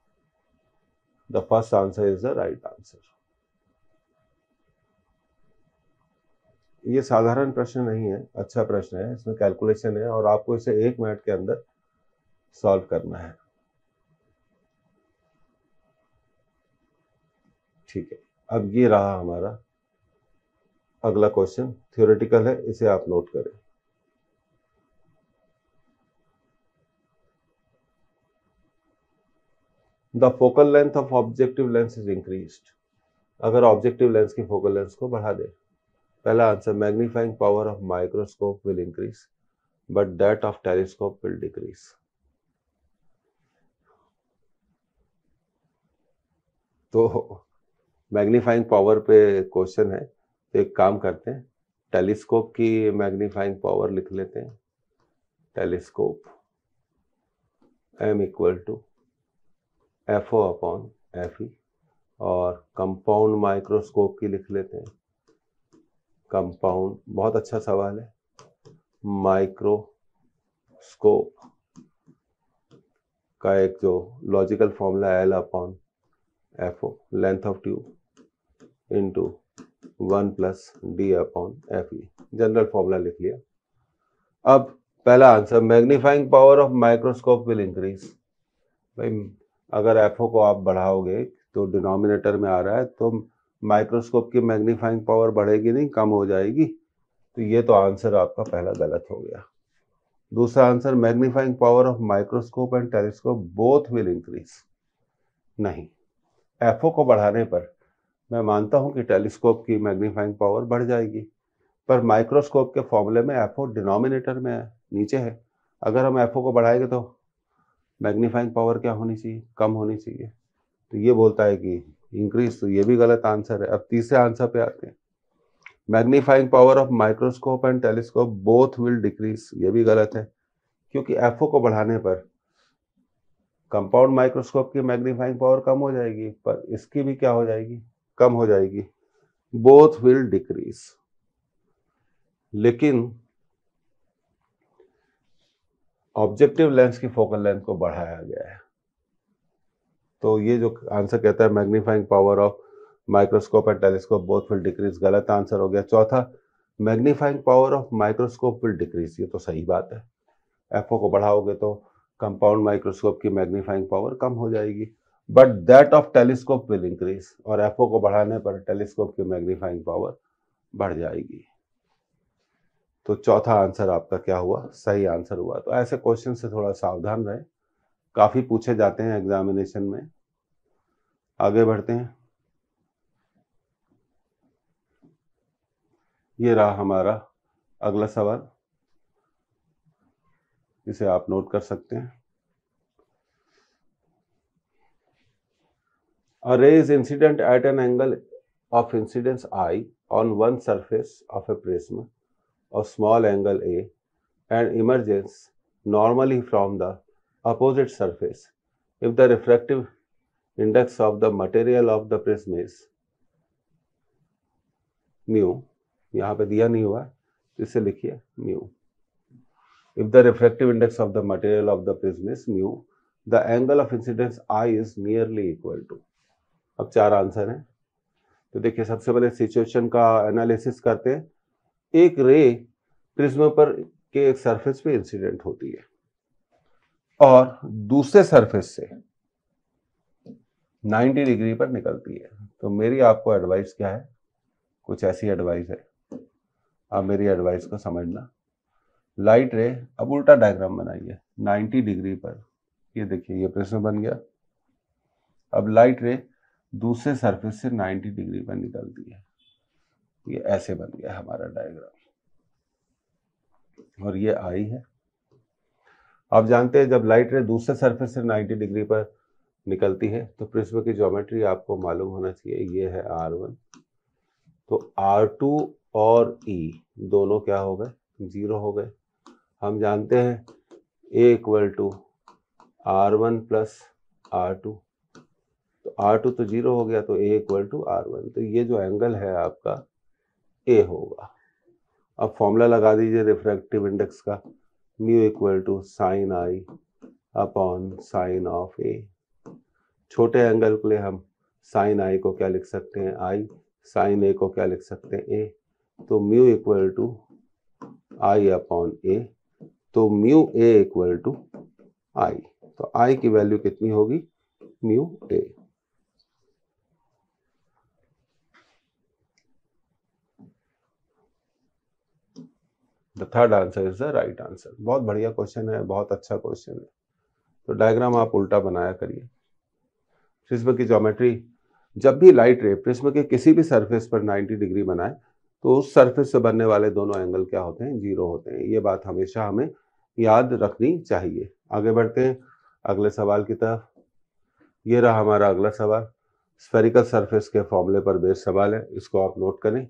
The first answer is the right answer. ये साधारण प्रश्न नहीं है, अच्छा प्रश्न है, इसमें कैलकुलेशन है और आपको इसे एक मिनट के अंदर सॉल्व करना है। ठीक है, अब ये रहा हमारा अगला क्वेश्चन, थ्योरेटिकल है, इसे आप नोट करें। The focal length of objective lens is increased. अगर ऑब्जेक्टिव लेंस की फोकल लेंथ को बढ़ा दे। पहला answer, magnifying power of microscope will increase but that of telescope will decrease. तो मैग्नीफाइंग पावर पे क्वेश्चन है, तो एक काम करते हैं, टेलीस्कोप की मैग्नीफाइंग पावर लिख लेते हैं। Telescope m equal to f o upon f e, और कंपाउंड माइक्रोस्कोप की लिख लेते हैं। कंपाउंड, बहुत अच्छा सवाल है। माइक्रोस्कोप का एक जो logical formula L upon f o, length of tube into one plus D upon f e, general formula लिख लिया। अब पहला answer, magnifying power of microscope will increase. भाई अगर एफओ को आप बढ़ाओगे तो डिनोमिनेटर में आ रहा है, तो माइक्रोस्कोप की मैग्नीफाइंग पावर बढ़ेगी नहीं, कम हो जाएगी। तो ये तो आंसर आपका पहला गलत हो गया। दूसरा answer, magnifying power of microscope and telescope both will increase. नहीं, एफओ को बढ़ाने पर मैं मानता हूं कि टेलीस्कोप की मैग्नीफाइंग पावर बढ़ जाएगी, पर माइक्रोस्कोप के फॉर्मूले में एफओ डिनोमिनेटर में है, नीचे है। अगर हम एफओ को बढ़ाएंगे तो मैग्नीफाइंग पावर क्या होनी चाहिए, कम होनी चाहिए। तो ये बोलता है कि इंक्रीज, तो ये भी गलत आंसर है। अब तीसरे आंसर पे आते हैं, magnifying power of microscope and telescope both will decrease. ये भी गलत है, क्योंकि एफओ को बढ़ाने पर कंपाउंड माइक्रोस्कोप की मैग्नीफाइंग पावर कम हो जाएगी, पर इसकी भी क्या हो जाएगी, कम हो जाएगी। Both will decrease. लेकिन ऑब्जेक्टिव लेंस की फोकल लेंथ को बढ़ाया गया है, तो ये जो आंसर कहता है magnifying power of microscope and telescope both will decrease, गलत आंसर हो गया। चौथा, magnifying power of microscope will decrease, ये तो सही बात है। एफओ को बढ़ाओगे तो कंपाउंड माइक्रोस्कोप की मैग्नीफाइंग पावर कम हो जाएगी, but that of telescope will increase, और एफओ को बढ़ाने पर टेलीस्कोप की मैग्नीफाइंग पावर बढ़ जाएगी। तो चौथा आंसर आपका क्या हुआ, सही आंसर हुआ। तो ऐसे क्वेश्चन से थोड़ा सावधान रहे, काफी पूछे जाते हैं एग्जामिनेशन में। आगे बढ़ते हैं, ये रहा हमारा अगला सवाल, इसे आप नोट कर सकते हैं। A ray is incident at an angle of incidence I on one surface of a prism of small angle A and emerges normally from the opposite surface if the refractive index of the material of the prism is mu, यहाँ पे दिया नहीं हुआ, इसे लिखिए mu. If the refractive index of the material of the prism is mu, the angle of incidence I is nearly equal to. अब चार answer हैं, तो देखिए सबसे पहले सिचुएशन का एनालिसिस करते हैं। एक रे प्रिज्म पर के एक सरफेस पे इंसिडेंट होती है और दूसरे सरफेस से नब्बे डिग्री पर निकलती है। तो मेरी आपको एडवाइस क्या है, कुछ ऐसी एडवाइस है, आप मेरी एडवाइस को समझना। लाइट रे, अब उल्टा डायग्राम बनाइए, नब्बे डिग्री पर, ये देखिए ये प्रिज्म बन गया। अब लाइट रे दूसरे सरफेस से नब्बे डिग्री पर निकलती है, ये ऐसे बन गया हमारा डायग्राम, और ये आई है। आप जानते हैं जब लाइट रे दूसरे सरफेस से नब्बे डिग्री पर निकलती है तो प्रिज्म की ज्योमेट्री आपको मालूम होना चाहिए, ये है आर वन। तो आर टू और ई दोनों क्या हो गए, जीरो हो गए। हम जानते हैं A equal to R one plus R two, तो आर टू तो जीरो हो गया, तो A equal to R one, तो ये जो एंगल है आपका ए होगा। अब फॉर्मूला लगा दीजिए रिफ्रैक्टिव इंडेक्स का, mu equal to sine I upon sine of A. छोटे एंगल के लिए हम साइन आई को क्या लिख सकते हैं, आई, साइन ए को क्या लिख सकते हैं, ए। तो mu equal to i upon A, तो mu A equal to i, तो आई की वैल्यू कितनी होगी, mu A. The third answer is the right answer. बहुत बढ़िया क्वेश्चन है, बहुत अच्छा क्वेश्चन है। तो डायग्राम आप उल्टा बनाया करिए। प्रिज्म की ज्योमेट्री, जब भी लाइट रे प्रिज्म के किसी भी सरफेस पर नब्बे डिग्री बनाए तो उस सरफेस से बनने वाले दोनों एंगल क्या होते हैं, जीरो होते हैं। ये बात हमेशा हमें याद रखनी चाहिए। आगे बढ़ते हैं अगले सवाल की तरफ। ये रहा हमारा अगला सवाल, स्फेरिकल सरफेस के फॉर्मूले पर बेस्ड सवाल है, इसको आप नोट करें।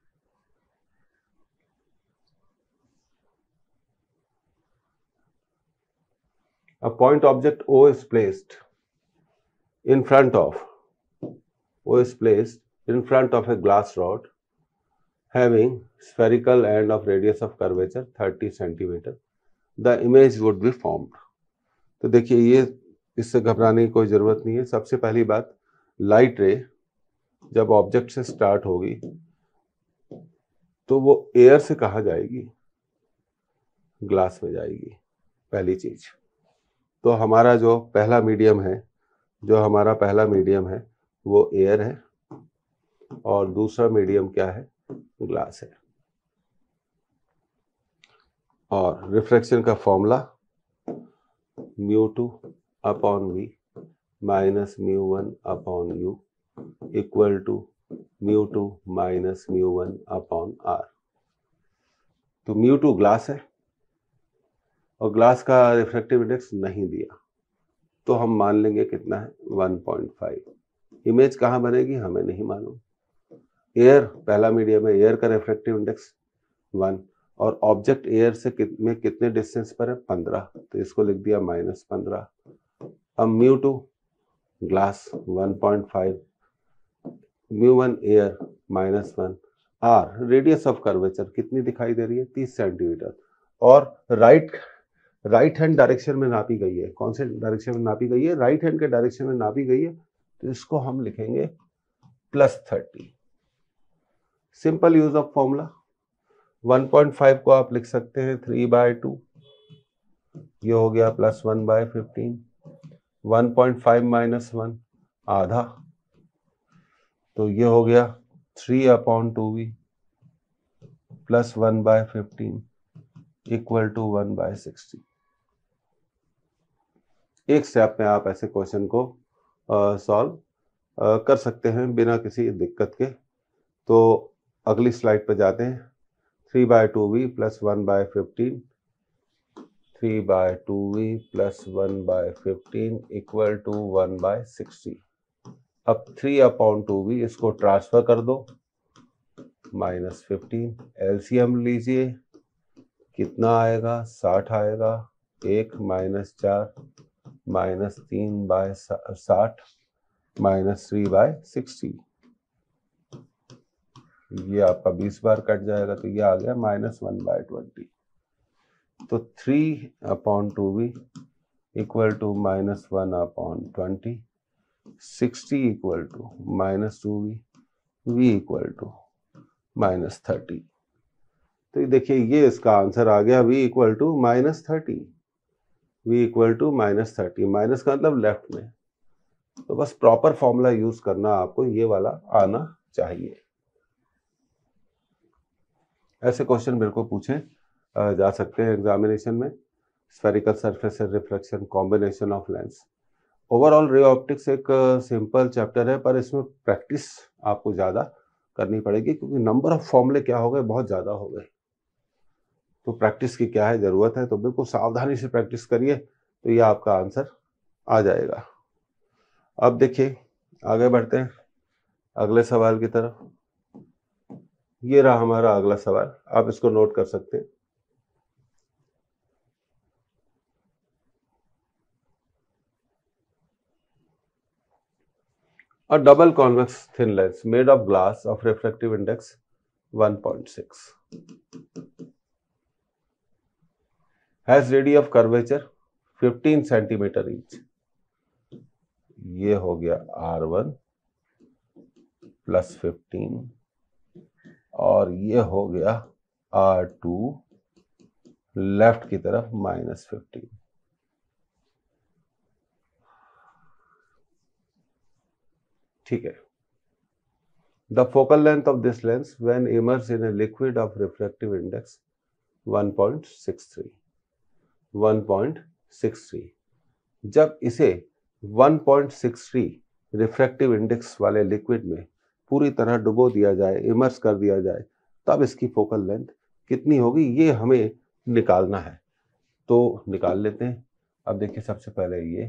A point object O is placed in front of O is placed in front of a glass rod having spherical end of radius of curvature thirty centimeter. The image would be formed. तो देखिए ये इससे घबराने की कोई जरूरत नहीं है। सबसे पहली बात, लाइट रे जब ऑब्जेक्ट से स्टार्ट होगी तो वो एयर से कहाँ जाएगी, ग्लास में जाएगी, पहली चीज। तो हमारा जो पहला मीडियम है जो हमारा पहला मीडियम है वो एयर है और दूसरा मीडियम क्या है, ग्लास है। और रिफ्रैक्शन का formula mu two upon v minus mu one upon u equal to mu two minus mu one upon R. तो म्यू टू ग्लास है और ग्लास का रिफ्रैक्टिव इंडेक्स नहीं दिया तो हम मान लेंगे कितना है, वन पॉइंट फाइव। इमेज कहाँ बनेगी हमें नहीं मालूम। एयर पहला मीडियम है, एयर का रिफ्रैक्टिव इंडेक्स वन और ऑब्जेक्ट एयर से कित, में कितने डिस्टेंस पर है, पंद्रह, तो इसको लिख दिया माइनस पंद्रह। अब mu two glass one point five, mu one air minus one, R radius of curvature कितनी दिखाई दे रही है, तीस सेंटीमीटर। और राइट राइट हैंड डायरेक्शन में नापी गई है। कौन से डायरेक्शन में नापी गई है, राइट हैंड के डायरेक्शन में नापी गई है, तो इसको हम लिखेंगे plus thirty. Simple use of formula, one point five को आप लिख सकते हैं थ्री बाय टू, ये हो गया plus one by fifteen. One point five minus one आधा, तो ये हो गया three upon two v plus one by fifteen equal to one by sixty. एक स्टेप में आप ऐसे क्वेश्चन को सॉल्व कर सकते हैं बिना किसी दिक्कत के। तो अगली स्लाइड पर जाते हैं। Three by two v plus one by fifteen, three by two v plus one by fifteen equal to one by sixty. अब थ्री अपॉन टू वी इसको ट्रांसफर कर दो, माइनस फिफ्टीन। एलसीएम लीजिए, कितना आएगा, साठ आएगा। एक माइनस चार माइनस तीन बाय साठ माइनस थ्री बाय सिक्सटी, ये आपका बीस बार कट जाएगा तो ये आ गया माइनस वन बाय ट्वेंटी। तो three upon two v equal to minus one upon twenty, sixty equal to minus two v, v equal to minus thirty. तो देखिए ये इसका आंसर आ गया, v equal to minus thirty, v equal to minus thirty. Minus का मतलब left में, तो बस प्रॉपर फॉर्मूला यूज करना आपको ये वाला आना चाहिए। ऐसे क्वेश्चन बिल्कुल पूछे जा सकते हैं एग्जामिनेशन में। Spherical surface reflection, combination of lens. Overall ray optics एक सिंपल चैप्टर है पर इसमें प्रैक्टिस आपको ज़्यादा करनी पड़ेगी क्योंकि नंबर ऑफ फॉर्मूले क्या हो गए, बहुत ज़्यादा हो गए। तो प्रैक्टिस की क्या है ज़रूरत है, तो बिल्कुल सावधानी से प्रैक्टिस करिए तो ये आपका आंसर आ जाएगा। अब देखिए आगे बढ़ते हैं अगले सवाल की तरफ। ये रहा हमारा अगला सवाल, आप इसको नोट कर सकते हैं। A double convex thin lens made of glass of refractive index one point six has radii of curvature fifteen centimeter each। ये हो गया आर वन प्लस फिफ्टीन और ये हो गया आर टू लेफ्ट की तरफ माइनस फिफ्टीन। ठीक है। The focal length of this lens when immersed in a liquid of refractive index one point six three, one point six three. जब इसे one point six three refractive index वाले liquid में पूरी तरह डुबो दिया जाए, इमर्स कर दिया जाए, तब इसकी फोकल लेंथ कितनी होगी ये हमें निकालना है। तो निकाल लेते हैं। अब देखिए सबसे पहले ये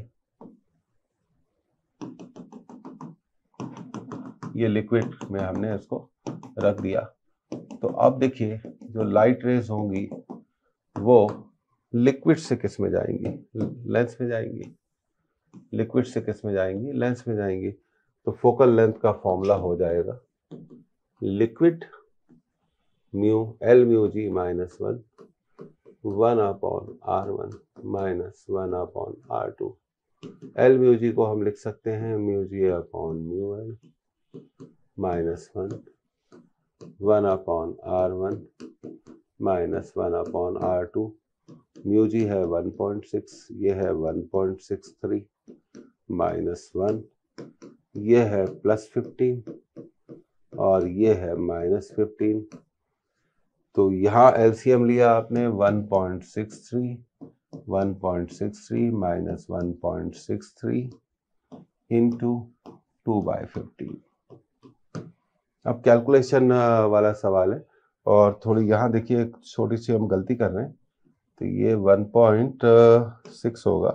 ये लिक्विड में हमने इसको रख दिया। तो अब देखिए जो लाइट रेज होंगी वो लिक्विड से किस में जाएंगी, लेंस में जाएंगी। लिक्विड से किस में जाएंगी, लेंस में जाएंगी। तो फोकल लेंथ का फॉर्मूला हो जाएगा liquid mu l mu g minus one, one upon are one minus one upon are two. L mu जी को हम लिख सकते हैं mu g upon mu l minus one, one upon are one minus one upon are two. Mu g है one point six, ये है one point six three minus one, ये है प्लस फिफ्टीन और ये है माइनस फिफ्टीन। तो यहाँ एलसीएम लिया आपने one point six three, one point six three minus one point six three into two by fifteen. अब कैलकुलेशन वाला सवाल है और थोड़ी यहाँ देखिए एक छोटी सी हम गलती कर रहे हैं। तो ये वन पॉइंट सिक्स होगा।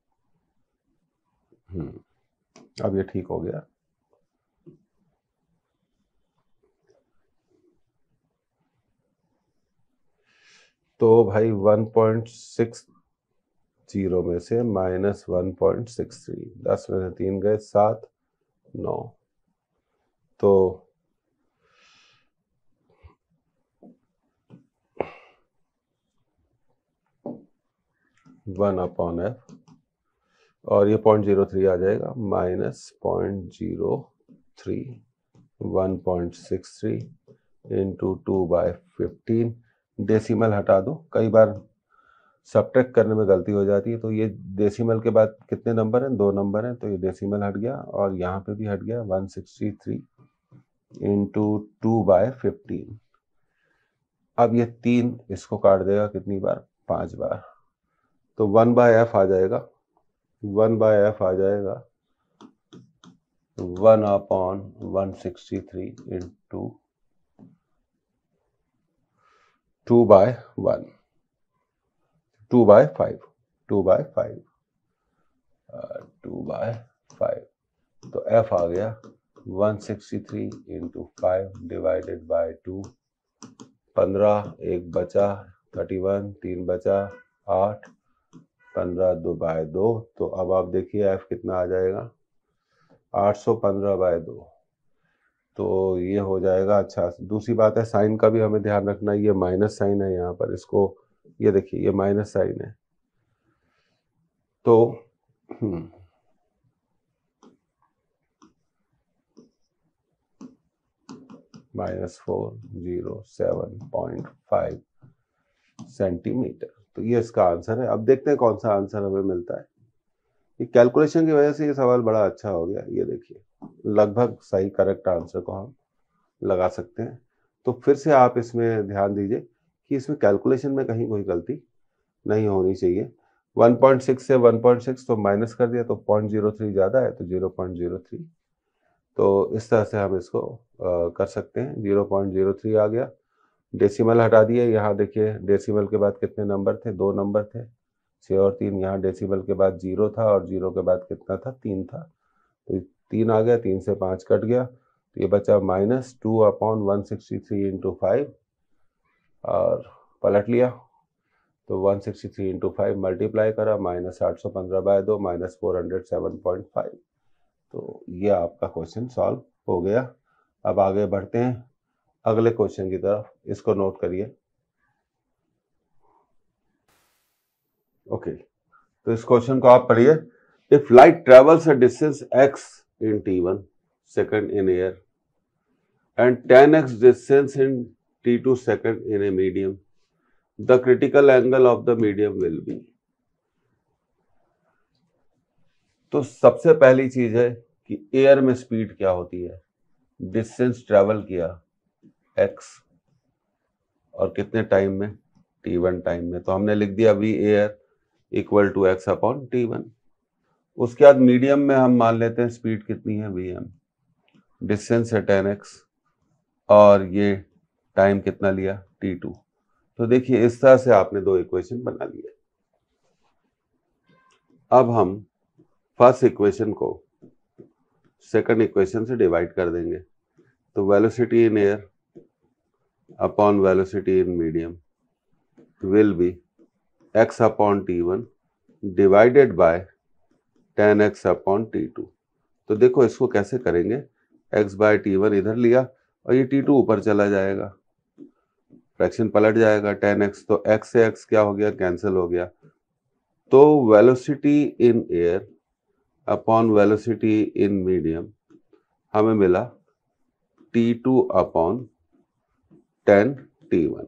हम्म अब ये ठीक हो गया। तो भाई वन पॉइंट सिक्स जीरो में से minus one point six three, दस में से तीन गए सात, नौ। तो वन अपॉन एफ और ये पॉइंट जीरो थ्री आ जाएगा minus point zero three, one point six three into two by fifteen. Decimal हटा दो, कई बार सब्ट्रैक्ट करने में गलती हो जाती है। तो ये डेसिमल के बाद कितने नंबर हैं, दो नंबर हैं, तो ये डेसिमल हट गया और यहाँ पे भी हट गया one sixty three into two by fifteen. अब ये तीन इसको काट देगा कितनी बार, पांच बार। तो वन बाय एफ आ जाएगा, वन बाय एफ आ जाएगा one upon one sixty three into two by one, two by five, two by five, two by five. तो एफ आ गया one sixty three into five divided by two, पंद्रह, एक बचा, थर्टी वन, तीन बचा, आठ, पंद्रह दो बाय दो। तो अब आप देखिए एफ कितना आ जाएगा, आठ सौ पंद्रह बाय दो। तो ये हो जाएगा। अच्छा दूसरी बात है साइन का भी हमें ध्यान रखना, ये माइनस साइन है यहाँ पर, इसको ये देखिए ये माइनस साइन है। तो minus four zero seven point five centimetre. तो ये इसका आंसर है। अब देखते हैं कौन सा आंसर हमें मिलता है। ये कैलकुलेशन की वजह से ये सवाल बड़ा अच्छा हो गया। ये देखिए लगभग सही करेक्ट आंसर को हम लगा सकते हैं। तो फिर से आप इसमें ध्यान दीजिए कि इसमें कैलकुलेशन में कहीं कोई गलती नहीं होनी चाहिए। वन पॉइंट सिक्स से वन पॉइंट सिक्स तो माइनस कर दिया तो पॉइंट जीरो थ्री ज़्यादा है तो ज़ीरो पॉइंट ज़ीरो थ्री। तो इस तरह से हम इसको आ, कर सकते हैं। ज़ीरो पॉइंट ज़ीरो थ्री आ गया। डेसिमल हटा दिए। यहाँ देखिए डेसिमल के बाद कितने नंबर थे, दो नंबर थे, छः और तीन। यहाँ डेसिमल के बाद जीरो था और जीरो के बाद कितना था, तीन था। तो तीन आ गया, तीन से पाँच कट गया तो ये बचा minus two upon one sixty three into five और पलट लिया। तो one sixty three into five multiply करा, माइनस आठ सौ पंद्रह बाय दो minus four hundred seven point five. तो ये आपका क्वेश्चन सॉल्व हो गया। अब आगे बढ़ते हैं अगले क्वेश्चन की तरफ। इसको नोट करिए। Okay okay. तो इस क्वेश्चन को आप पढ़िए। If light travels a distance x in t one second in air and ten x distance in t two second in a medium, the critical angle of the medium will be। तो सबसे पहली चीज है कि air में speed क्या होती है, डिस्टेंस ट्रेवल किया x और कितने टाइम में टी वन टाइम में, तो हमने लिख दिया v air equal to x upon t one. उसके बाद मीडियम में हम मान लेते हैं स्पीड कितनी है वी एम, डिस्टेंस है टेन एक्स, और ये टाइम कितना लिया टी टू। तो देखिए इस तरह से आपने दो इक्वेशन बना लिए। अब हम फर्स्ट इक्वेशन को सेकंड इक्वेशन से डिवाइड कर देंगे। तो velocity in air upon velocity in medium will be x upon t one divided by ten x upon t two. तो देखो इसको कैसे करेंगे, x बाय टी वन इधर लिया और ये टी टू ऊपर चला जाएगा, फ्रैक्शन पलट जाएगा, टेन एक्स, तो x से x क्या हो गया, कैंसिल हो गया। तो velocity in air upon velocity in medium हमें मिला t two upon ten t one.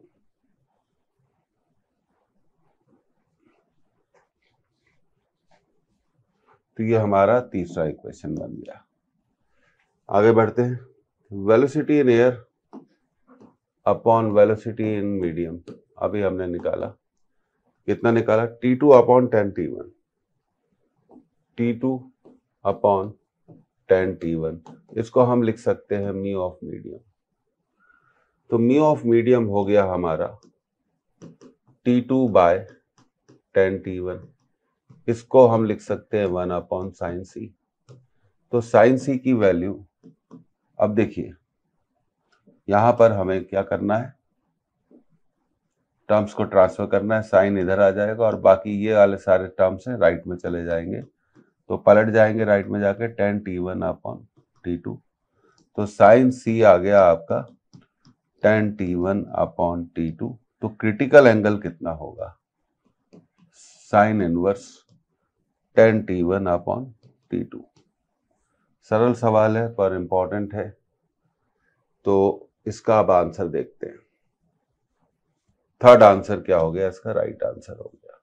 तो ये हमारा तीसरा इक्वेशन बन गया। आगे बढ़ते हैं, velocity in air upon velocity in medium अभी हमने निकाला, कितना निकाला, t two upon ten t one, t two upon ten t one. इसको हम लिख सकते हैं म्यू ऑफ मीडियम। तो म्यू ऑफ मीडियम हो गया हमारा t two by ten t one, इसको हम लिख सकते हैं वन अपॉन साइन सी। तो साइन सी की वैल्यू, अब देखिए यहां पर हमें क्या करना है, टर्म्स को ट्रांसफर करना है, साइन इधर आ जाएगा और बाकी ये वाले सारे टर्म्स हैं राइट में चले जाएंगे, तो पलट जाएंगे राइट में जाके ten t one upon t two. तो साइन सी आ गया आपका ten t one upon t two. तो क्रिटिकल एंगल कितना होगा, sine inverse ten t one upon t two. सरल सवाल है पर इंपॉर्टेंट है, तो इसका अब आंसर देखते हैं। थर्ड आंसर क्या हो गया, इसका राइट आंसर हो गया।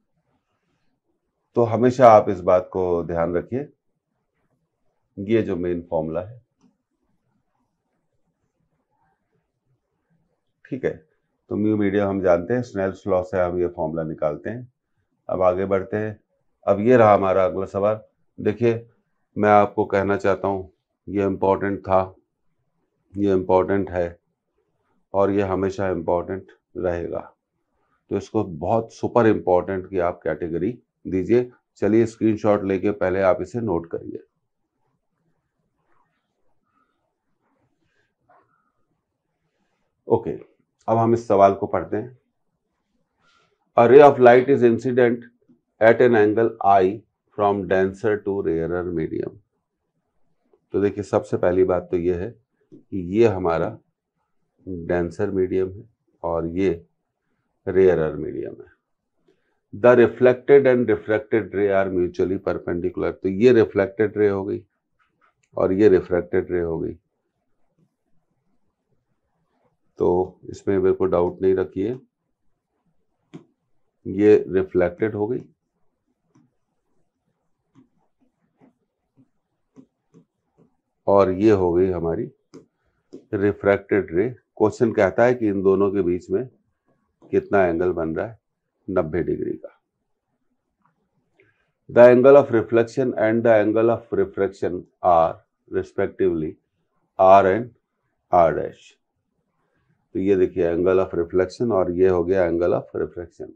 तो हमेशा आप इस बात को ध्यान रखिए, ये जो मेन फॉर्मूला है, ठीक है। तो म्यू मीडियम हम जानते हैं, स्नेल्स लॉ से हम ये फॉर्मूला निकालते हैं। अब आगे बढ़ते हैं। अब ये रहा हमारा अगला सवाल। देखिए मैं आपको कहना चाहता हूँ, ये इम्पोर्टेंट था, ये इम्पोर्टेंट है और ये हमेशा इम्पोर्टेंट रहेगा। तो इसको बहुत सुपर इम्पोर्टेंट की आप कैटेगरी दीजिए। चलिए स्क्रीनशॉट लेके पहले आप इसे नोट करिए। ओके, अब हम इस सवाल को पढ़ते हैं। A ray of light is incident at an angle I from denser to rarer medium। तो देखिए सबसे पहली बात तो ये है कि ये हमारा डेंसर मीडियम है और ये रेयरर मीडियम है। The reflected and refracted ray are mutually perpendicular. तो ये रिफ्लेक्टेड रे हो गई और ये रिफ्रैक्टेड रे हो गई, तो इसमें मेरे को डाउट नहीं रखिए, ये रिफ्लेक्टेड हो गई और ये हो गई हमारी रिफ्रैक्टेड रे। क्वेश्चन कहता है कि इन दोनों के बीच में कितना एंगल बन रहा है, नब्बे डिग्री का। The angle of reflection and the angle of refraction are respectively r and r dash. तो ये देखिए एंगल ऑफ रिफ्लेक्शन और ये हो गया angle of refraction.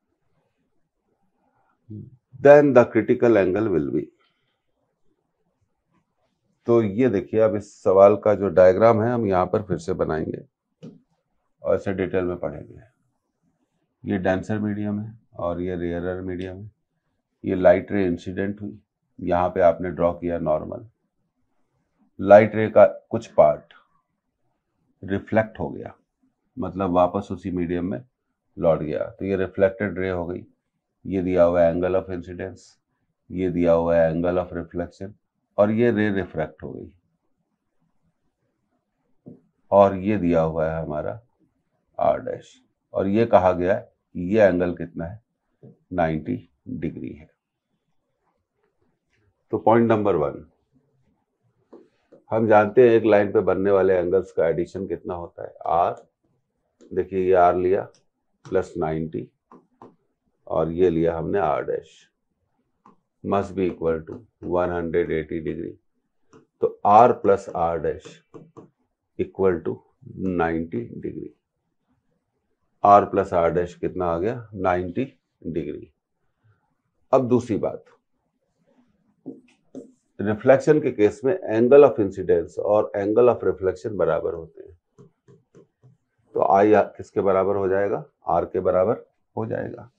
Then the critical angle will be. तो ये देखिए अब इस सवाल का जो डायग्राम है हम यहाँ पर फिर से बनाएंगे और इसे डिटेल में पढ़ेंगे। ये डेंसर मीडियम है और ये रेयरर मीडियम है। ये लाइट रे इंसिडेंट हुई, यहाँ पे आपने ड्रॉ किया नॉर्मल। लाइट रे का कुछ पार्ट रिफ्लेक्ट हो गया, मतलब वापस उसी मीडियम में लौट गया, तो ये रिफ्लेक्टेड रे हो गई। ये दिया हुआ है एंगल ऑफ इंसिडेंस, ये दिया हुआ है एंगल ऑफ रिफ्लेक्शन और ये रे रिफ्रैक्ट हो गई और ये दिया हुआ है हमारा आर डैश और ये कहा गया है कि ये एंगल कितना है, नाइंटी डिग्री है। तो पॉइंट नंबर वन, हम जानते हैं एक लाइन पे बनने वाले एंगल्स का एडिशन कितना होता है, आर। देखिए ये आर लिया प्लस नाइन्टी, और ये लिया हमने r dash, must be equal to one hundred eighty degree. तो r plus r dash equal to ninety degree. R plus r dash कितना आ गया? Ninety degree. अब दूसरी बात, रिफ्लेक्शन के केस में एंगल ऑफ इंसिडेंस और एंगल ऑफ रिफ्लेक्शन बराबर होते हैं, तो आई किसके बराबर हो जाएगा? आर के बराबर हो जाएगा।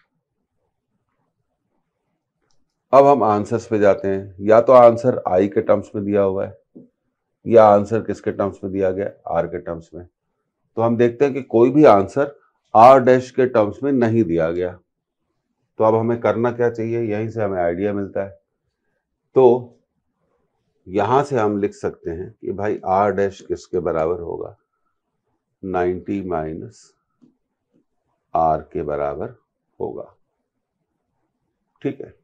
अब हम आंसर्स पे जाते हैं। या तो आंसर आई के टर्म्स में दिया हुआ है, या आंसर किसके टर्म्स में दिया गया? आर के टर्म्स में। तो हम देखते हैं कि कोई भी आंसर आर डैश के टर्म्स में नहीं दिया गया। तो अब हमें करना क्या चाहिए? यहीं से हमें आइडिया मिलता है। तो यहां से हम लिख सकते हैं कि भाई आर डैश किसके बराबर होगा? नाइन्टी माइनस आर के बराबर होगा। ठीक है,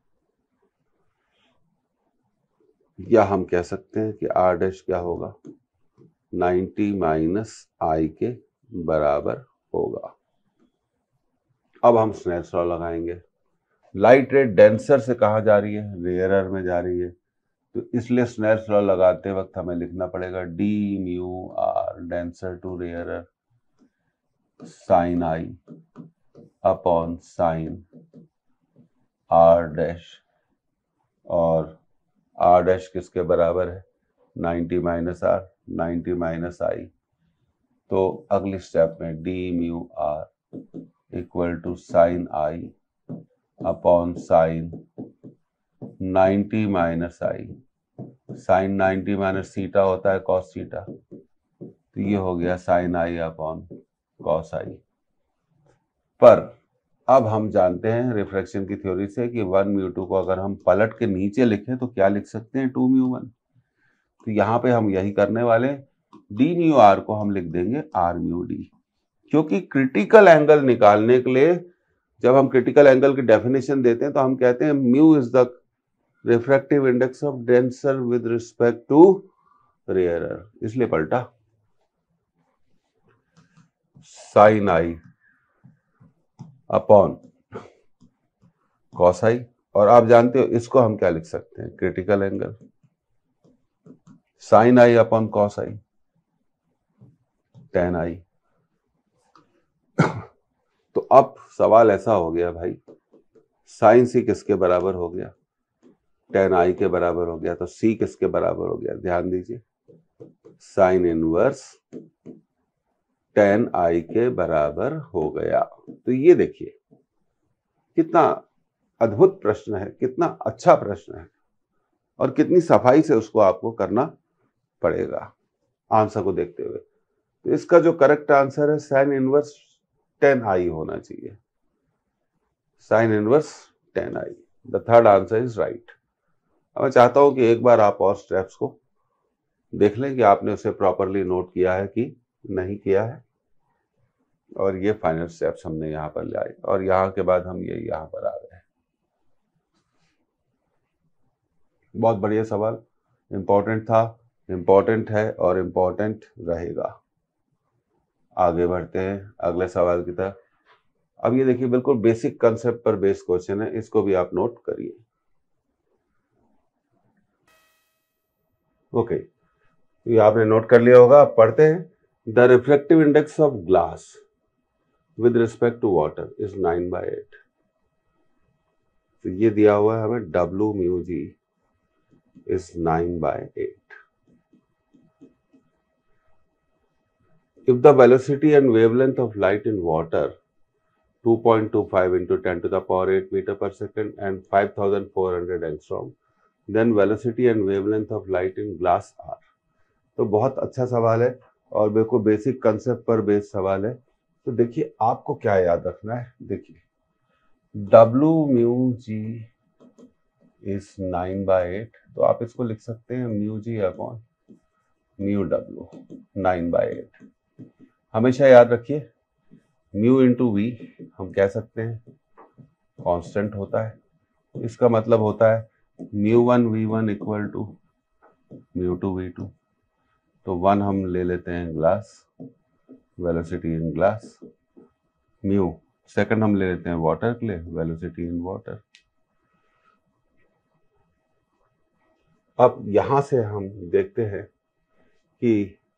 या हम कह सकते हैं कि आर डैश क्या होगा? नाइन्टी माइनस आई के बराबर होगा। अब हम स्नेल्स लॉ लगाएंगे। लाइट रे डेंसर से कहाँ जा रही है? रेयरर में जा रही है। तो इसलिए स्नेल्स लॉ लगाते वक्त हमें लिखना पड़ेगा d mu r denser to rarer sine I upon sine r dash, और आर डैश किसके बराबर है? Ninety minus r, ninety minus i. तो अगली स्टेप में d mu r equal to sine I upon sine ninety minus i. Sine ninety minus theta होता है cos theta, तो ये हो गया sine I upon cos i. पर अब हम जानते हैं रिफ्रैक्शन की थ्योरी से कि वन म्यू टू को अगर हम पलट के नीचे लिखें तो क्या लिख सकते हैं? Two mu one. तो यहाँ पे हम यही करने वाले, डी म्यू आर को हम लिख देंगे आर म्यू डी, क्योंकि क्रिटिकल एंगल निकालने के लिए जब हम क्रिटिकल एंगल की डेफिनेशन देते हैं तो हम कहते हैं mu is the refractive index of denser with respect to rarer, इसलिए पलटा sine I upon cos i. और आप जानते हो इसको हम क्या लिख सकते हैं? Critical angle sine I upon cos i, tan i. तो अब सवाल ऐसा हो गया भाई, साइन सी किसके बराबर हो गया? टेन आई के बराबर हो गया। तो सी किसके बराबर हो गया? ध्यान दीजिए, साइन इनवर्स टेन आई के बराबर हो गया। तो ये देखिए कितना अद्भुत प्रश्न है, कितना अच्छा प्रश्न है, और कितनी सफाई से उसको आपको करना पड़ेगा आंसर को देखते हुए। तो इसका जो करेक्ट आंसर है साइन इनवर्स टेन आई होना चाहिए, sine inverse tan i. The third answer is right. अब मैं चाहता हूं कि एक बार आप और स्टेप्स को देख लें कि आपने उसे प्रॉपरली नोट किया है कि नहीं किया है। और ये फाइनल स्टेप्स हमने यहां पर ले आए, और यहां के बाद हम ये यहां पर आ गए। बहुत बढ़िया सवाल, इंपॉर्टेंट था, इंपॉर्टेंट है और इंपॉर्टेंट रहेगा। आगे बढ़ते हैं अगले सवाल की तरफ। अब ये देखिए बिल्कुल बेसिक कंसेप्ट पर बेस्ड क्वेश्चन है, इसको भी आप नोट करिए। ओके, ये आपने नोट कर लिया होगा। अब पढ़ते हैं। The reflective index of glass with respect to water is nine by eight. तो ये दिया हुआ है हमें डब्ल्यू mu g is nine by eight. If the velocity and wavelength of light in water two point two five into ten to the power eight meter per second and five thousand four hundred angstrom, then velocity and wavelength of light in glass are। तो बहुत अच्छा सवाल है और बिल्कुल basic concept पर based सवाल है। तो देखिए आपको क्या याद रखना है, देखिए W mu g is nine by eight, तो आप इसको लिख सकते हैं म्यू जी अपॉन म्यू डब्ल्यू, नाइन बाई एट। हमेशा याद रखिए म्यू इंटू वी हम कह सकते हैं कांस्टेंट होता है, इसका मतलब होता है mu one v one equal to mu two v two. तो वन हम ले लेते हैं glass, velocity in glass, mu second हम ले लेते हैं वाटर के लिए, वेलोसिटी इन वाटर। अब यहां से हम देखते हैं कि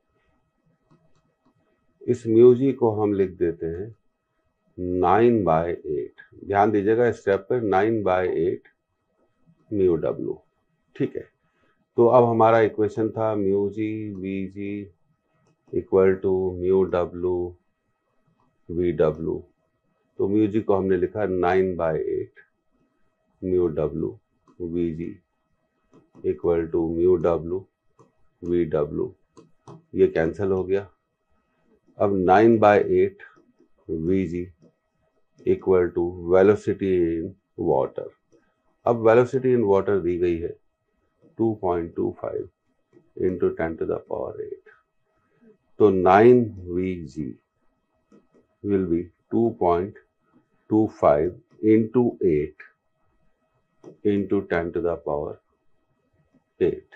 इस म्यू जी को हम लिख देते हैं नाइन बाय एट। ध्यान दीजिएगा स्टेप पर, nine by eight mu W. ठीक है, तो अब हमारा इक्वेशन था mu G V G equal to mu W V W. तो म्यू जी को हमने लिखा nine by eight mu W V G equal to mu W V W. ये कैंसिल हो गया। अब nine by eight V G equal to velocity in water. अब velocity in water दी गई है two point two five into ten to the power eight. तो nine v g will be two point two five into eight into ten to the power eight.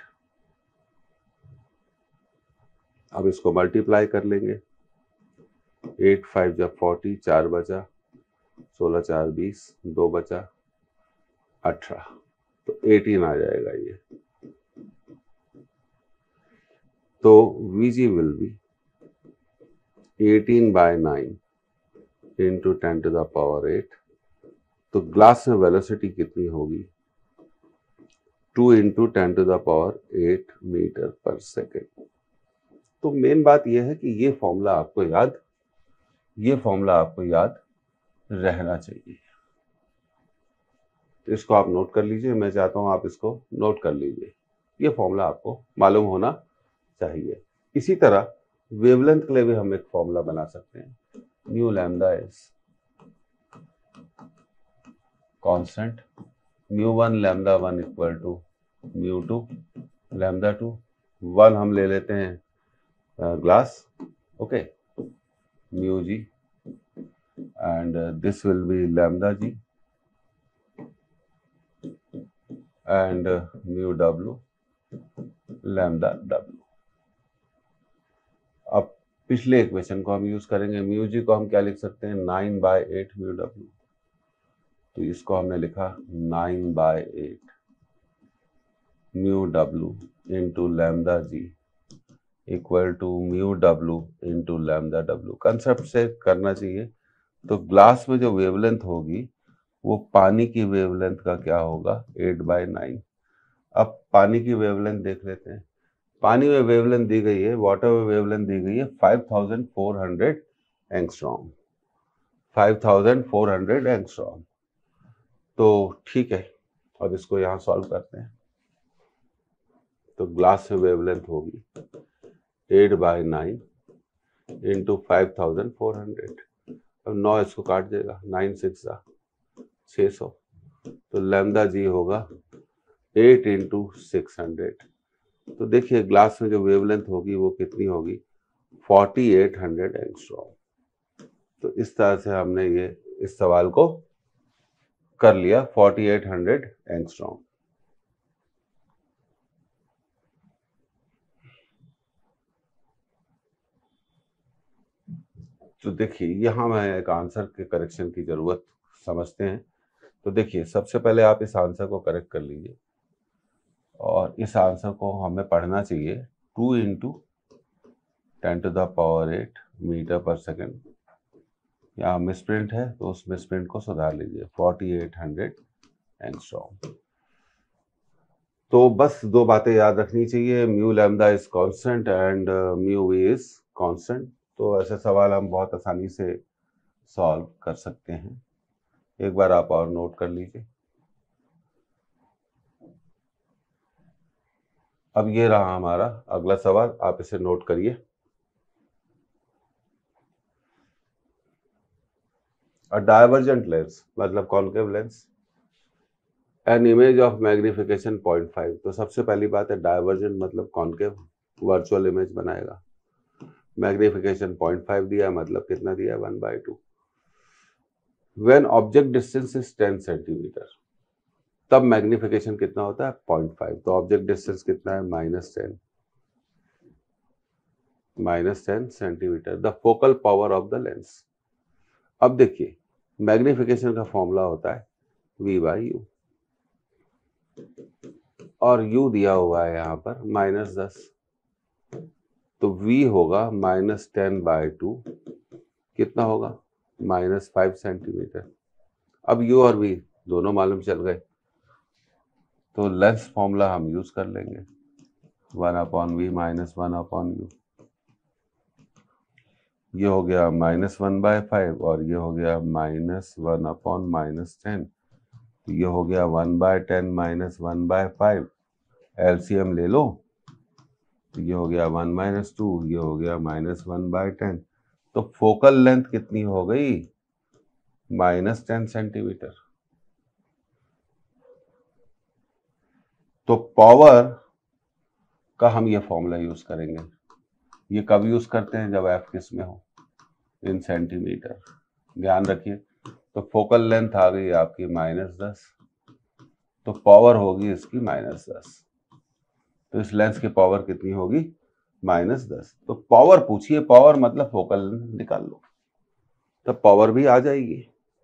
अब इसको multiply कर लेंगे। Eight five जब forty, चार बचा, सोलह चार बीस, दो बचा अठारह, तो एटीन आ जाएगा ये। तो v g will be eighteen by nine into ten to the power eight. तो ग्लास में वेलोसिटी कितनी होगी? Two into ten to the power eight metre per second. तो मेन बात यह है कि ये फॉर्मूला आपको याद ये फॉर्मूला आपको याद रहना चाहिए। तो इसको आप नोट कर लीजिए। मैं चाहता हूं आप इसको नोट कर लीजिए। ये फॉर्मूला आपको मालूम होना चाहिए। इसी तरह वेवलेंथ के लिए भी हम एक फॉर्मूला बना सकते हैं। Mu lambda is constant, mu one lambda one equal to mu two lambda two. One हम ले लेते हैं glass, okay, mu g and uh, this will be lambda g and uh, mu w lambda w। अब पिछले equation को हम use करेंगे। Mu G को हम क्या लिख सकते हैं? Nine by eight mu W. तो इसको हमने लिखा nine by eight mu W into lambda g equal to mu W into lambda W. Concept से करना चाहिए। तो ग्लास में जो वेवलेंथ होगी वो पानी की वेवलेंथ का क्या होगा? Eight by nine. अब पानी की वेवलेंथ देख लेते हैं। पानी में वेवलेंथ दी गई है, वाटर में वेवलेंथ दी गई है five thousand four hundred angstrom, five thousand four hundred angstrom. तो ठीक है, अब इसको यहाँ सॉल्व करते हैं। तो ग्लास में वेवलेंथ होगी eight by nine into five thousand four hundred. अब नौ इसको काट देगा, नाइन सिक्स जा छः सौ। तो लैम्डा जी होगा एट इंटू सिक्स हंड्रेड। तो देखिए ग्लास में जो वेवलेंथ होगी वो कितनी होगी? Forty eight hundred angstrom. तो इस तरह से हमने ये इस सवाल को कर लिया, फोर्टी एट हंड्रेड एंगस्ट्रॉम। तो देखिए यहाँ मैं एक आंसर के करेक्शन की जरूरत समझते हैं। तो देखिए सबसे पहले आप इस आंसर को करेक्ट कर लीजिए और इस आंसर को हमें पढ़ना चाहिए two into ten to the power eight metre per second. यहाँ मिसप्रिंट है तो उस मिसप्रिंट को सुधार लीजिए, फोर्टी एट हंड्रेड एंगस्ट्रॉम। तो बस दो बातें याद रखनी चाहिए, mu lambda is constant and mu v is constant. तो ऐसे सवाल हम बहुत आसानी से सॉल्व कर सकते हैं। एक बार आप और नोट कर लीजिए। अब ये रहा हमारा अगला सवाल, आप इसे नोट करिए। अ डायवर्जेंट लेंस मतलब concave lens, an image of magnification point five. तो सबसे पहली बात है डायवर्जेंट मतलब कॉन्केव, वर्चुअल इमेज बनाएगा। मैग्निफिकेशन पॉइंट फाइव दिया मतलब कितना दिया? One by two. When object distance is ten centimetre, तब मैग्निफिकेशन कितना होता है? Point five. तो ऑब्जेक्ट डिस्टेंस कितना है? Minus ten minus ten centimetre. The focal power of the lens. अब देखिए मैग्नीफिकेशन का फॉर्मूला होता है v बाई यू, और u दिया हुआ है यहाँ पर माइनस दस, तो v होगा माइनस टेन बाई टू, कितना होगा माइनस फाइव सेंटीमीटर। अब u और v दोनों मालूम चल गए, तो लेंथ फॉर्मूला हम यूज कर लेंगे, one upon v minus one upon u. ये हो गया माइनस वन बाय फाइव और ये हो गया minus one upon minus ten, तो ये हो गया one by ten minus one by five, LCM ले लो, तो ये हो गया वन माइनस टू, ये हो गया माइनस वन बाय टेन। तो फोकल लेंथ कितनी हो गई माइनस टेन सेंटीमीटर। तो पावर का हम ये फॉर्मूला यूज करेंगे। ये कब यूज करते हैं, जब एफ किस में हो, इन सेंटीमीटर, ध्यान रखिए। तो फोकल लेंथ आ गई आपकी माइनस दस, तो पावर होगी इसकी माइनस दस, तो इस लेंस की पावर कितनी होगी माइनस दस। तो पावर पूछिए, पावर मतलब फोकल लेंथ निकाल लो, तो पावर भी आ जाएगी।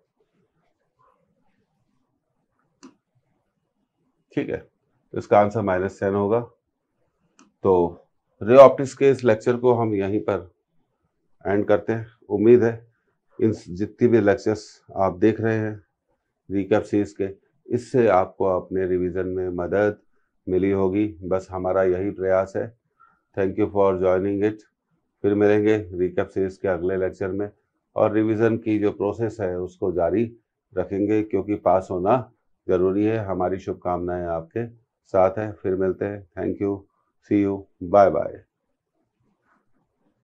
ठीक है, तो इसका आंसर माइनस टेन होगा। तो रे ऑप्टिक्स के इस लेक्चर को हम यहीं पर एंड करते हैं। उम्मीद है इन जितनी भी लेक्चर्स आप देख रहे हैं रिकैप सीरीज के, इससे आपको अपने रिवीजन में मदद मिली होगी। बस हमारा यही प्रयास है। Thank you for joining it. फिर मिलेंगे रिकैप सीरीज के अगले लेक्चर में, और रिवीजन की जो प्रोसेस है उसको जारी रखेंगे, क्योंकि पास होना ज़रूरी है। हमारी शुभकामनाएं आपके साथ है। फिर मिलते हैं। Thank you, see you, bye bye.